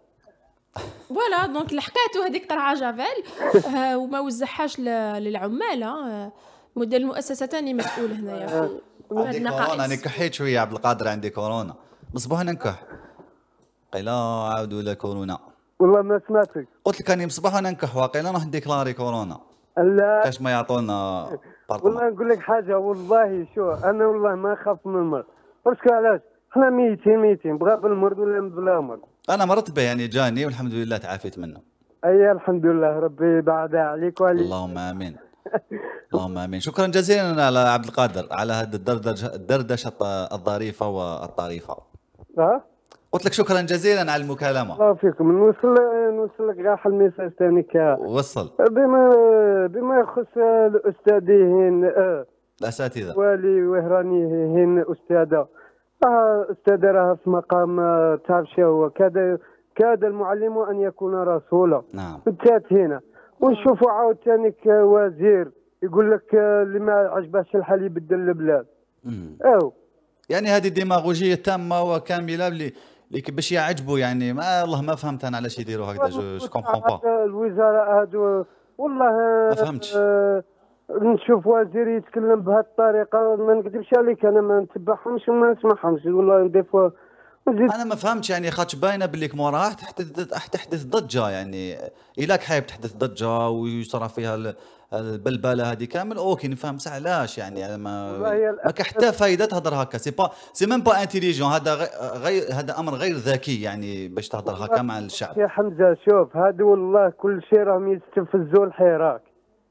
فوالا دونك لحقاتو هذيك قرعه جافال آه، وما وزعهاش ل- للعمال. آه، مدير المؤسسه ثاني مسؤول هنايا في هذه عندي كورونا. انا النقائص. كحيت شويه عبد القادر عندي كورونا مصبوح ننكح قيلا عاودوا لا كورونا. والله ما سمعتك. قلت لك اني مصباح ننكح واقيلا راح نديكلاري كورونا. لا كاش ما يعطونا بارتمان. والله نقول لك حاجه والله شو انا والله ما نخاف من المرض. باسكو علاش حنا ميتين ميتين بغا بالمرض ولا بلا مرض. انا مرضت به يعني جاني والحمد لله تعافيت منه. اي الحمد لله ربي يبعدها عليك وعليك. اللهم امين. اللهم امين. شكرا جزيلا على عبد القادر على هذه الدردشه الدردشه الظريفه والطريفه. ها قلت لك شكرا جزيلا على المكالمه. الله فيكم. نوصل نوصل لك كاع الميساج ثاني ك وصل بما بما يخص الاستاذين آه الاساتذه والي وهراني هن استاذه آه استاذه راها في مقام آه، تعرف شو هو كاد كاد المعلم ان يكون رسولا. نعم. بالذات هنا ونشوفوا عاوتاني وزير يقول لك آه، اللي ما عجبهش الحال يبدل البلاد. مم. او يعني هذه ديماغوجيه تامه وكامله اللي اللي باش يعجبوا يعني ما والله ما فهمت انا علاش يديروا هكذا. جو جو كومبرون با. الوزراء هادو والله ما فهمتش. آه نشوف وزير يتكلم بهذه الطريقه ما نكذبش عليك انا ما نتبعهمش وما نسمعهمش والله دي فوا. انا ما فهمتش يعني خاطش باينه باللي كما راح تحدث تحدث ضجه يعني الاك حايب تحدث ضجه ويصرى فيها ال- البلبله هذه كامل اوكي نفهم بصح علاش يعني ما ما كان حتى فايده تهضر هكا. سي با سي ميم با انتيليجون. هذا غي- غير هذا امر غير ذكي يعني باش تهضر هكا مع الشعب. يا حمزه شوف هذا والله كل شيء راهم يستفزوا الحراك.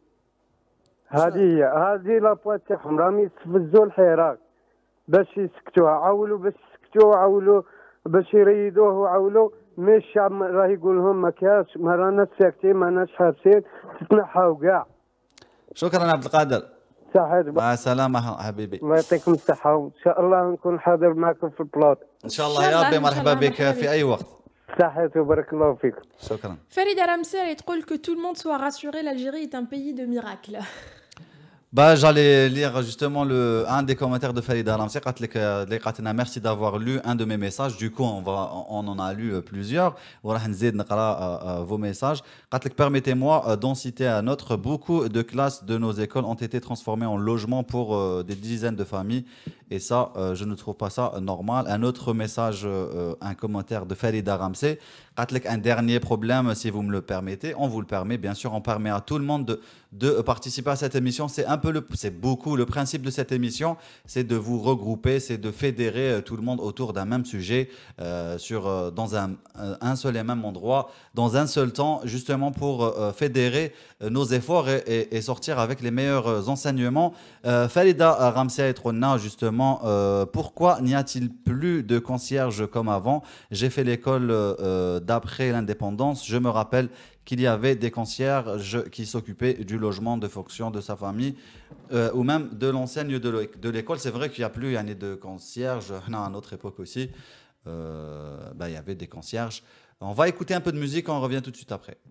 هذه هي هذه لابوات تاعهم راهم يستفزوا الحراك باش يسكتوها. عاولوا باش يسكتوه عاولوا باش يريدوه وعاولوا مي الشعب راه يقول لهم ما كاش ما رانا ساكتين ما راناش حابسين تتنحاو كاع. شكرا عبد القادر. صحيح مع السلامه حبيبي. الله يعطيكم الصحه وان شاء الله نكون حاضر معكم في البلاط. ان شاء الله يا ربي. مرحبا بك في اي وقت. صحيت وبارك الله فيكم. شكرا. Farida Ramser تقول que tout le monde soit rassuré, l'Algérie est un pays de miracles. Bah, j'allais lire justement le, un des commentaires de Farida Ramsey. Merci d'avoir lu un de mes messages. Du coup, on, va, on en a lu plusieurs. Vos messages. Permettez-moi d'en citer un autre. Beaucoup de classes de nos écoles ont été transformées en logements pour euh, des dizaines de familles. Et ça, euh, je ne trouve pas ça normal. Un autre message, euh, un commentaire de Farida Ramsey. Un dernier problème, si vous me le permettez. On vous le permet, bien sûr. On permet à tout le monde de, de participer à cette émission. C'est un peu, le, c'est beaucoup le principe de cette émission. C'est de vous regrouper, c'est de fédérer tout le monde autour d'un même sujet, euh, sur, euh, dans un, un seul et même endroit, dans un seul temps, justement pour euh, fédérer nos efforts et, et, et sortir avec les meilleurs enseignements. Euh, Farida Ramsey Etrona, justement, euh, pourquoi n'y a-t-il plus de concierges comme avant? J'ai fait l'école euh, d'après l'indépendance. Je me rappelle qu'il y avait des concierges qui s'occupaient du logement de fonction de sa famille euh, ou même de l'enseigne de l'école. C'est vrai qu'il n'y a plus il y a de concierges. À notre époque aussi, euh, bah, il y avait des concierges. On va écouter un peu de musique, on revient tout de suite après.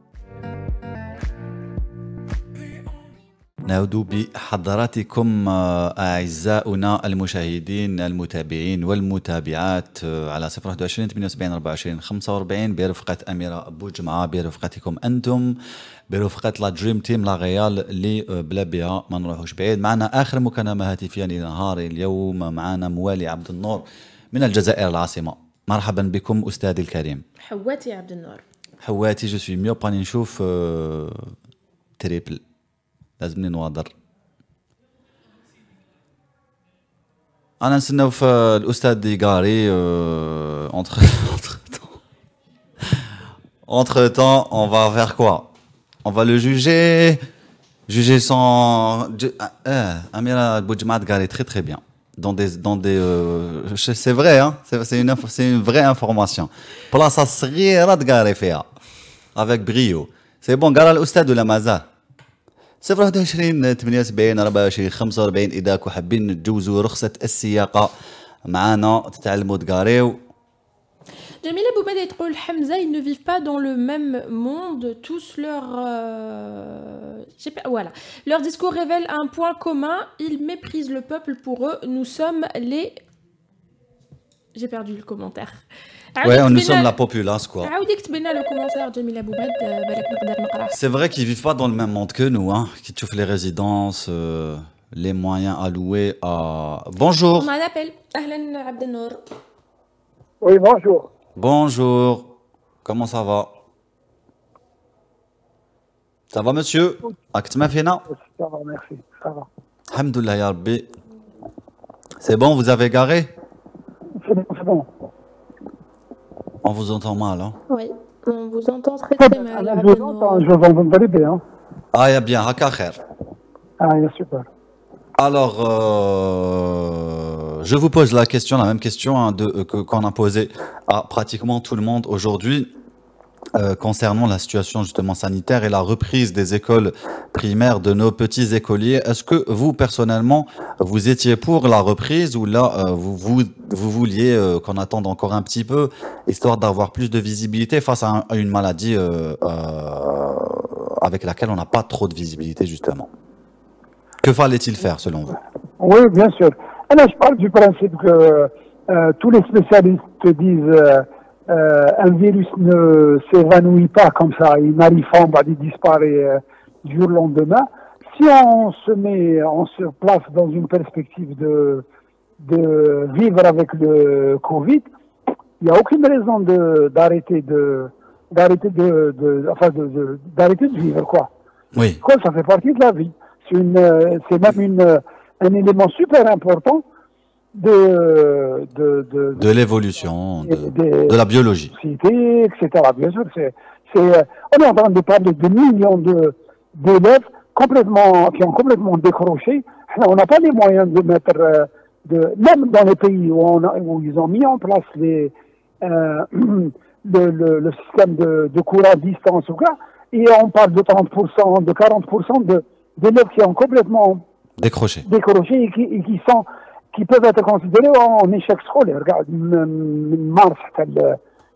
نعود بحضراتكم أعزاؤنا المشاهدين المتابعين والمتابعات على صفر واحد وعشرين ثمانية وسبعين أربعة وعشرين خمسة وأربعين برفقة أميرة بوجمعة برفقتكم أنتم برفقة لا دريم تيم لا ريال اللي بلا بها ما نروحوش بعيد. معنا آخر مكالمة هاتفية لنهار اليوم. معنا موالي عبد النور من الجزائر العاصمة. مرحبا بكم أستاذي الكريم. حواتي عبد النور. حواتي جو سوي ميو باني نشوف تريبل لازمني نواضر. انا نستناو في الاستاذ ديغاري. entre entre temps on va faire quoi? On va le juger juger son Amira Boudjmat Gari très très bien dans des dans des euh, c'est vrai hein, c'est c'est une c'est une vraie information. Place صغيرة تقاري فيها avec brio. C'est bon. قال الاستاذ ولا مازال؟ صفر واحد وعشرين ثمانية وسبعين أربعة وعشرين خمسة وأربعين إذا كنتوا حابين تجوزوا رخصة السياقة معنا تتعلموا تقاريو. Jamila Boumedi تقول Hamza, ils ne vivent pas dans le même monde. Tous leurs euh, voilà, leur discours révèle un point commun. Ils méprisent le peuple. Pour eux, nous sommes les. J'ai perdu le commentaire. Ouais, nous sommes la populace quoi. C'est vrai qu'ils vivent pas dans le même monde que nous, hein. Qui touchent les résidences, euh, les moyens alloués à. Bonjour. On m'appelle Ahlan Abdelnour. Oui, bonjour. Bonjour. Comment ça va? Ça va, monsieur? Aktma Fina? Ça va, merci. Ça va. Alhamdoulilah ya Rabbi. C'est bon, vous avez garé? C'est bon, c'est bon. On vous entend mal, hein? Oui, on vous entend très très mal. Je vous entends, je vous entends très bien. Ah, ya bien, haka khair. Ah, ya super. Alors, euh, je vous pose la question, la même question hein, de, euh, qu'on a posée à pratiquement tout le monde aujourd'hui euh, concernant la situation justement sanitaire et la reprise des écoles primaires de nos petits écoliers. Est-ce que vous, personnellement, vous étiez pour la reprise ou là, euh, vous, vous, vous vouliez euh, qu'on attende encore un petit peu, histoire d'avoir plus de visibilité face à, un, à une maladie euh, euh, avec laquelle on n'a pas trop de visibilité justement? Que fallait-il faire selon vous? Oui, bien sûr. Alors, je parle du principe que euh, tous les spécialistes disent euh, euh, un virus ne s'évanouit pas comme ça, il n'arrive pas, il disparaît euh, du jour au lendemain. Si on se met, on se place dans une perspective de, de vivre avec le Covid, il n'y a aucune raison de, d'arrêter de, d'arrêter de, de, enfin de, de, d'arrêter de vivre, quoi. Oui. Quoi, ça fait partie de la vie. C'est, une, c'est même une, un élément super important de, de, de, de l'évolution, de, de, de la biologie. et cetera. Bien sûr, c'est, c'est, on est en train de parler de millions de, d'élèves complètement, qui ont complètement décroché. On n'a pas les moyens de mettre, de, même dans les pays où, on a, où ils ont mis en place les, euh, le, le, le système de, de cours à distance ou quoi, et on parle de trente pour cent, de quarante pour cent de d'élèves qui ont complètement décroché, décroché et, qui, et qui, sont, qui peuvent être considérés en échec scolaire. Regarde, mars,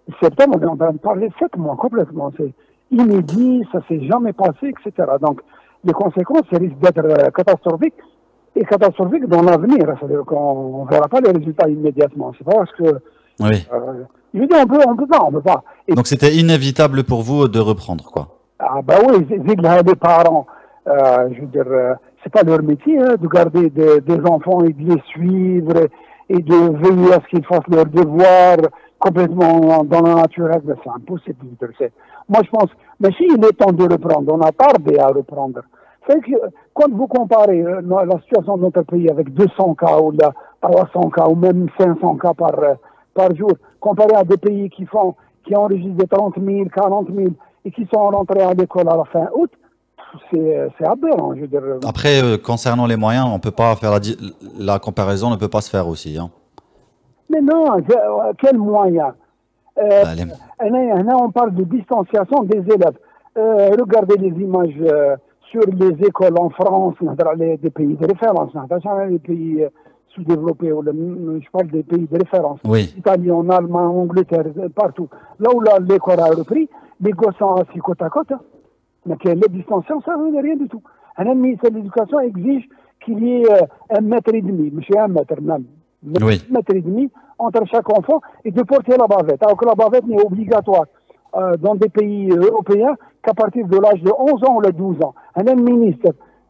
Septembre, on est en train de parler de sept mois complètement. C'est inédit, ça s'est jamais passé, et cetera. Donc, les conséquences risquent d'être euh, catastrophiques et catastrophiques dans l'avenir. C'est-à-dire qu'on ne verra pas les résultats immédiatement. C'est pas parce que. Oui. Euh, je veux dire, on peut, on peut pas, on peut pas. Et Donc c'était inévitable pour vous de reprendre, quoi. ah bah oui, les parents, euh, je veux dire, euh, c'est pas leur métier hein, de garder des, des enfants et de les suivre et de veiller à ce qu'ils fassent leurs devoirs complètement dans la nature. C'est impossible. Moi, je pense, mais si il est temps de reprendre, on a tardé à reprendre. C'est que quand vous comparez euh, la situation de notre pays avec deux cents cas ou là, trois cents cas ou même cinq cents cas par, euh, par jour, comparé à des pays qui font, qui enregistrent des trente mille, quarante mille et qui sont rentrés à l'école à la fin août, c'est aberrant. Je veux dire. Après, euh, concernant les moyens, on peut pas faire la, la comparaison, ne peut pas se faire aussi. Hein. Mais non, quel moyen euh, bah, les... Là, on parle de distanciation des élèves. Euh, regardez les images euh, sur les écoles en France, les, des pays de référence, les pays sous-développés, je parle des pays de référence, oui. Italie, en Allemagne, en Angleterre, partout. Là où l'école a repris, les gosses sont assis côte à côte. Mais la distanciation, ça ne veut rien du tout. Un ministère de l'Éducation exige qu'il y ait un mètre et demi, monsieur un mètre même, oui. un mètre et demi entre chaque enfant et de porter la bavette. Alors que la bavette n'est obligatoire euh, dans des pays européens qu'à partir de l'âge de onze ans ou de douze ans. Un ministre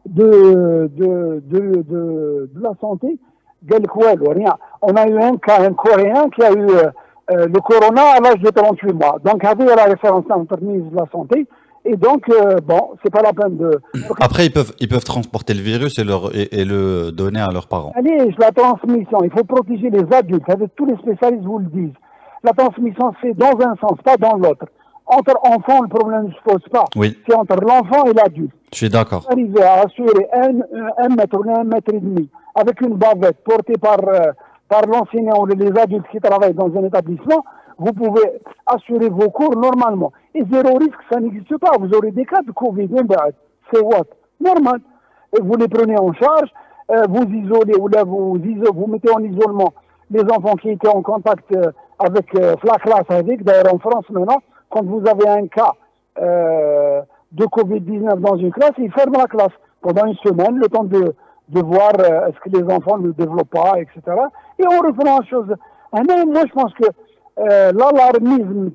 de, de, de, de, de la Santé, rien. On a eu un cas, un Coréen qui a eu euh, euh, le corona à l'âge de trente-huit mois. Donc, avec la référence entre le ministre de la Santé. Et donc, euh, bon, c'est pas la peine de... Après, ils peuvent, ils peuvent transporter le virus et, leur, et, et le donner à leurs parents. Allez, la transmission, il faut protéger les adultes. Tous les spécialistes vous le disent. La transmission, c'est dans un sens, pas dans l'autre. Entre enfants, le problème ne se pose pas. Oui. C'est entre l'enfant et l'adulte. Je suis d'accord. Arriver à assurer un, un mètre ou un mètre et demi avec une bavette portée par, euh, par l'enseignant ou les adultes qui travaillent dans un établissement, vous pouvez assurer vos cours normalement. Et zéro risque, ça n'existe pas. Vous aurez des cas de Covid, c'est what? Normal. Et vous les prenez en charge, euh, vous isolez, ou là, vous, iso vous mettez en isolement les enfants qui étaient en contact euh, avec euh, la classe avec. D'ailleurs, en France maintenant, quand vous avez un cas euh, de Covid dix-neuf dans une classe, ils ferment la classe pendant une semaine, le temps de, de voir euh, est-ce que les enfants ne développent pas, et cetera. Et on reprend la chose. Ah non, moi, je pense que euh, l'alarmisme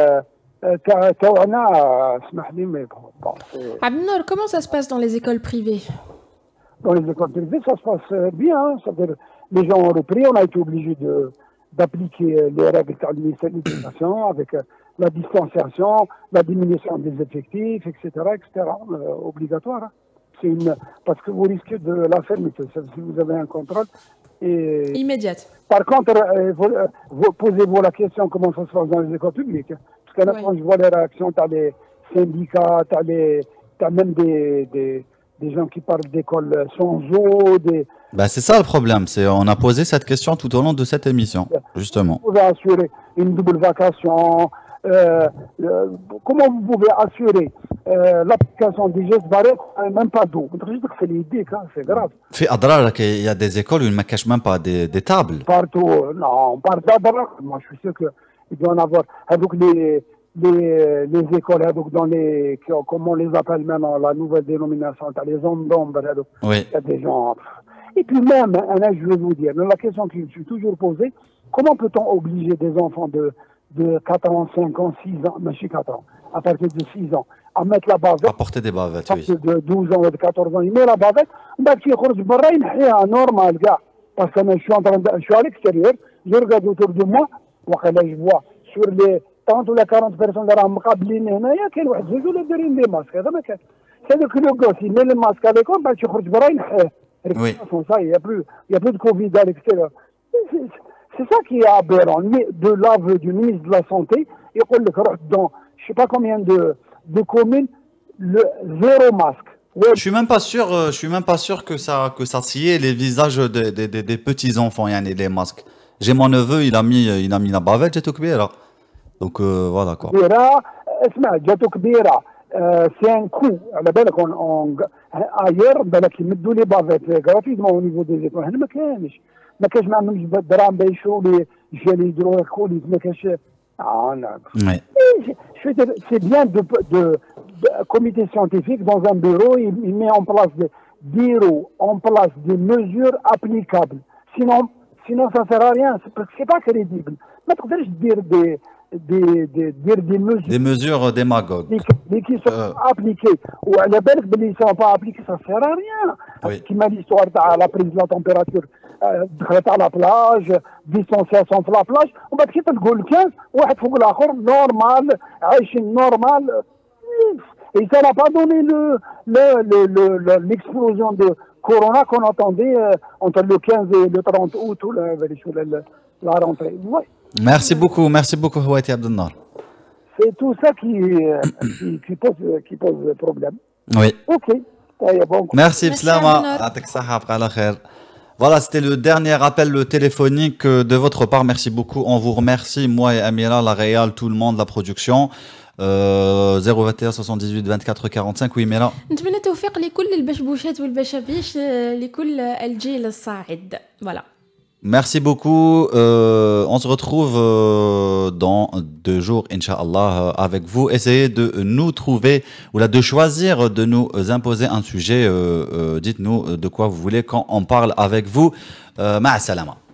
تاعنا اسمح لي mais bon, Abdenour, comment ça se passe dans les écoles privées? Dans les écoles privées, ça se passe bien. C'est-à-dire, les gens ont repris, on a été obligé de d'appliquer les règles du ministère de l'Éducation avec la distanciation, la diminution des effectifs, et cetera, et cetera, euh, obligatoire. Hein. C'est une parce que vous risquez de la fermeture si vous avez un contrôle. Et... Immédiate. Par contre, euh, vous, euh, vous posez-vous la question comment ça se passe dans les écoles publiques. Hein. Parce que là, oui. Quand je vois les réactions, tu as les syndicats, tu as, les, as même des, des, des gens qui parlent d'écoles sans eau. Des... Bah, c'est ça le problème. On a posé cette question tout au long de cette émission, justement. Vous pouvez assurer une double vacation. Euh, euh, comment vous pouvez assurer euh, l'application des gestes barrières, même pas d'eau? C'est l'idée, c'est grave. Il y a des écoles où il ne cache même pas des, des tables. Partout, non, on parle d'Adrar. Moi, je suis sûr qu'il doit en avoir. Donc, les, les, les écoles, donc dans les, comment on les appelle maintenant, la nouvelle dénomination, les zones d'ombre. Oui. Il y a des gens. Et puis même, je vais vous dire, la question que je me suis toujours posée, comment peut-on obliger des enfants de de quatre ans, cinq ans, six ans, mais je suis quatre ans, à partir de six ans, à mettre la bavette. À porter des bavettes, oui. À partir de douze ans ou de quatorze ans, il met la bavette, bah, tu es barra, il est normal, gars. Parce que je suis, en train de, je suis à l'extérieur, je regarde autour de moi, je vois sur les trente ou les quarante personnes qui sont مقابلين هنايا كاين واحد زوج ولا دايرين دي ماسك هذا ما كان. C'est-à-dire que le gosse, il met le masque à l'école, bah, tu es barra, il est. Ça, il n'y a plus, il y a plus de Covid à l'extérieur. C'est ça qui est aberrant, de l'aveu du ministre de la Santé, et on le croit dans je ne sais pas combien de, de communes, le zéro masque. Ouais. Je suis même pas sûr, je suis même pas sûr que ça, que ça sciait les visages des, des, des, des petits enfants, yani les masques. J'ai mon neveu, il a mis, il a mis la bavette, j'ai tout là. Donc euh, voilà quoi. C'est un coût. Ailleurs, ils mettent les bavettes gratuitement au niveau des écoles. ما كانش ما كانش ما عندهمش دراهم باش يشروا لي جيل هيدروالكوليك ما كانش Ah, non. Oui. Et je- je- C'est bien de, de, de- comité scientifique dans un bureau, il, il met en place des bureaux, en place des mesures applicables. Sinon, sinon ça ne sert à rien, c'est parce que c'est pas crédible. ما تقدرش دير des des des دير des mesures Des mesures démagogues. اللي ك- اللي كي sont appliquées وعلى بالك باللي sont pas appliquées ça sert à rien. Oui. كيما l'histoire تاع la prise de la température آه، دخلت على بلاج ديستونسياسيون في لا بلاج ومن بعد كي تقول خمسة واحد فوق الاخر نورمال عايشين نورمال. Et ça n'a pas donné le, le, le, le- le- l'explosion de Corona qu'on attendait euh, entre le quinze et le trente août ou la, la, la rentrée. Ouais. Merci beaucoup, merci beaucoup Houati Abdelnar. C'est tout ça qui, euh, qui, qui, pose, qui pose problème. Oui. Ok. Allez, bon. Merci Slama. Atek Saha, bqa ala khair. Voilà, c'était le dernier appel téléphonique euh, de votre part. Merci beaucoup. On vous remercie, moi et Amira, la Réal, tout le monde, la production. Euh, zéro vingt et un soixante-dix-huit vingt-quatre quarante-cinq. Oui, Amira. نتمنى التوفيق لكل البشبوشات والبشابيش لكل الجيل الصاعد. Voilà. Merci beaucoup. Euh, on se retrouve euh, dans deux jours, Inch'Allah, euh, avec vous. Essayez de nous trouver, ou là, de choisir, de nous imposer un sujet. Euh, euh, dites-nous de quoi vous voulez quand on parle avec vous. Euh, Ma'a salama.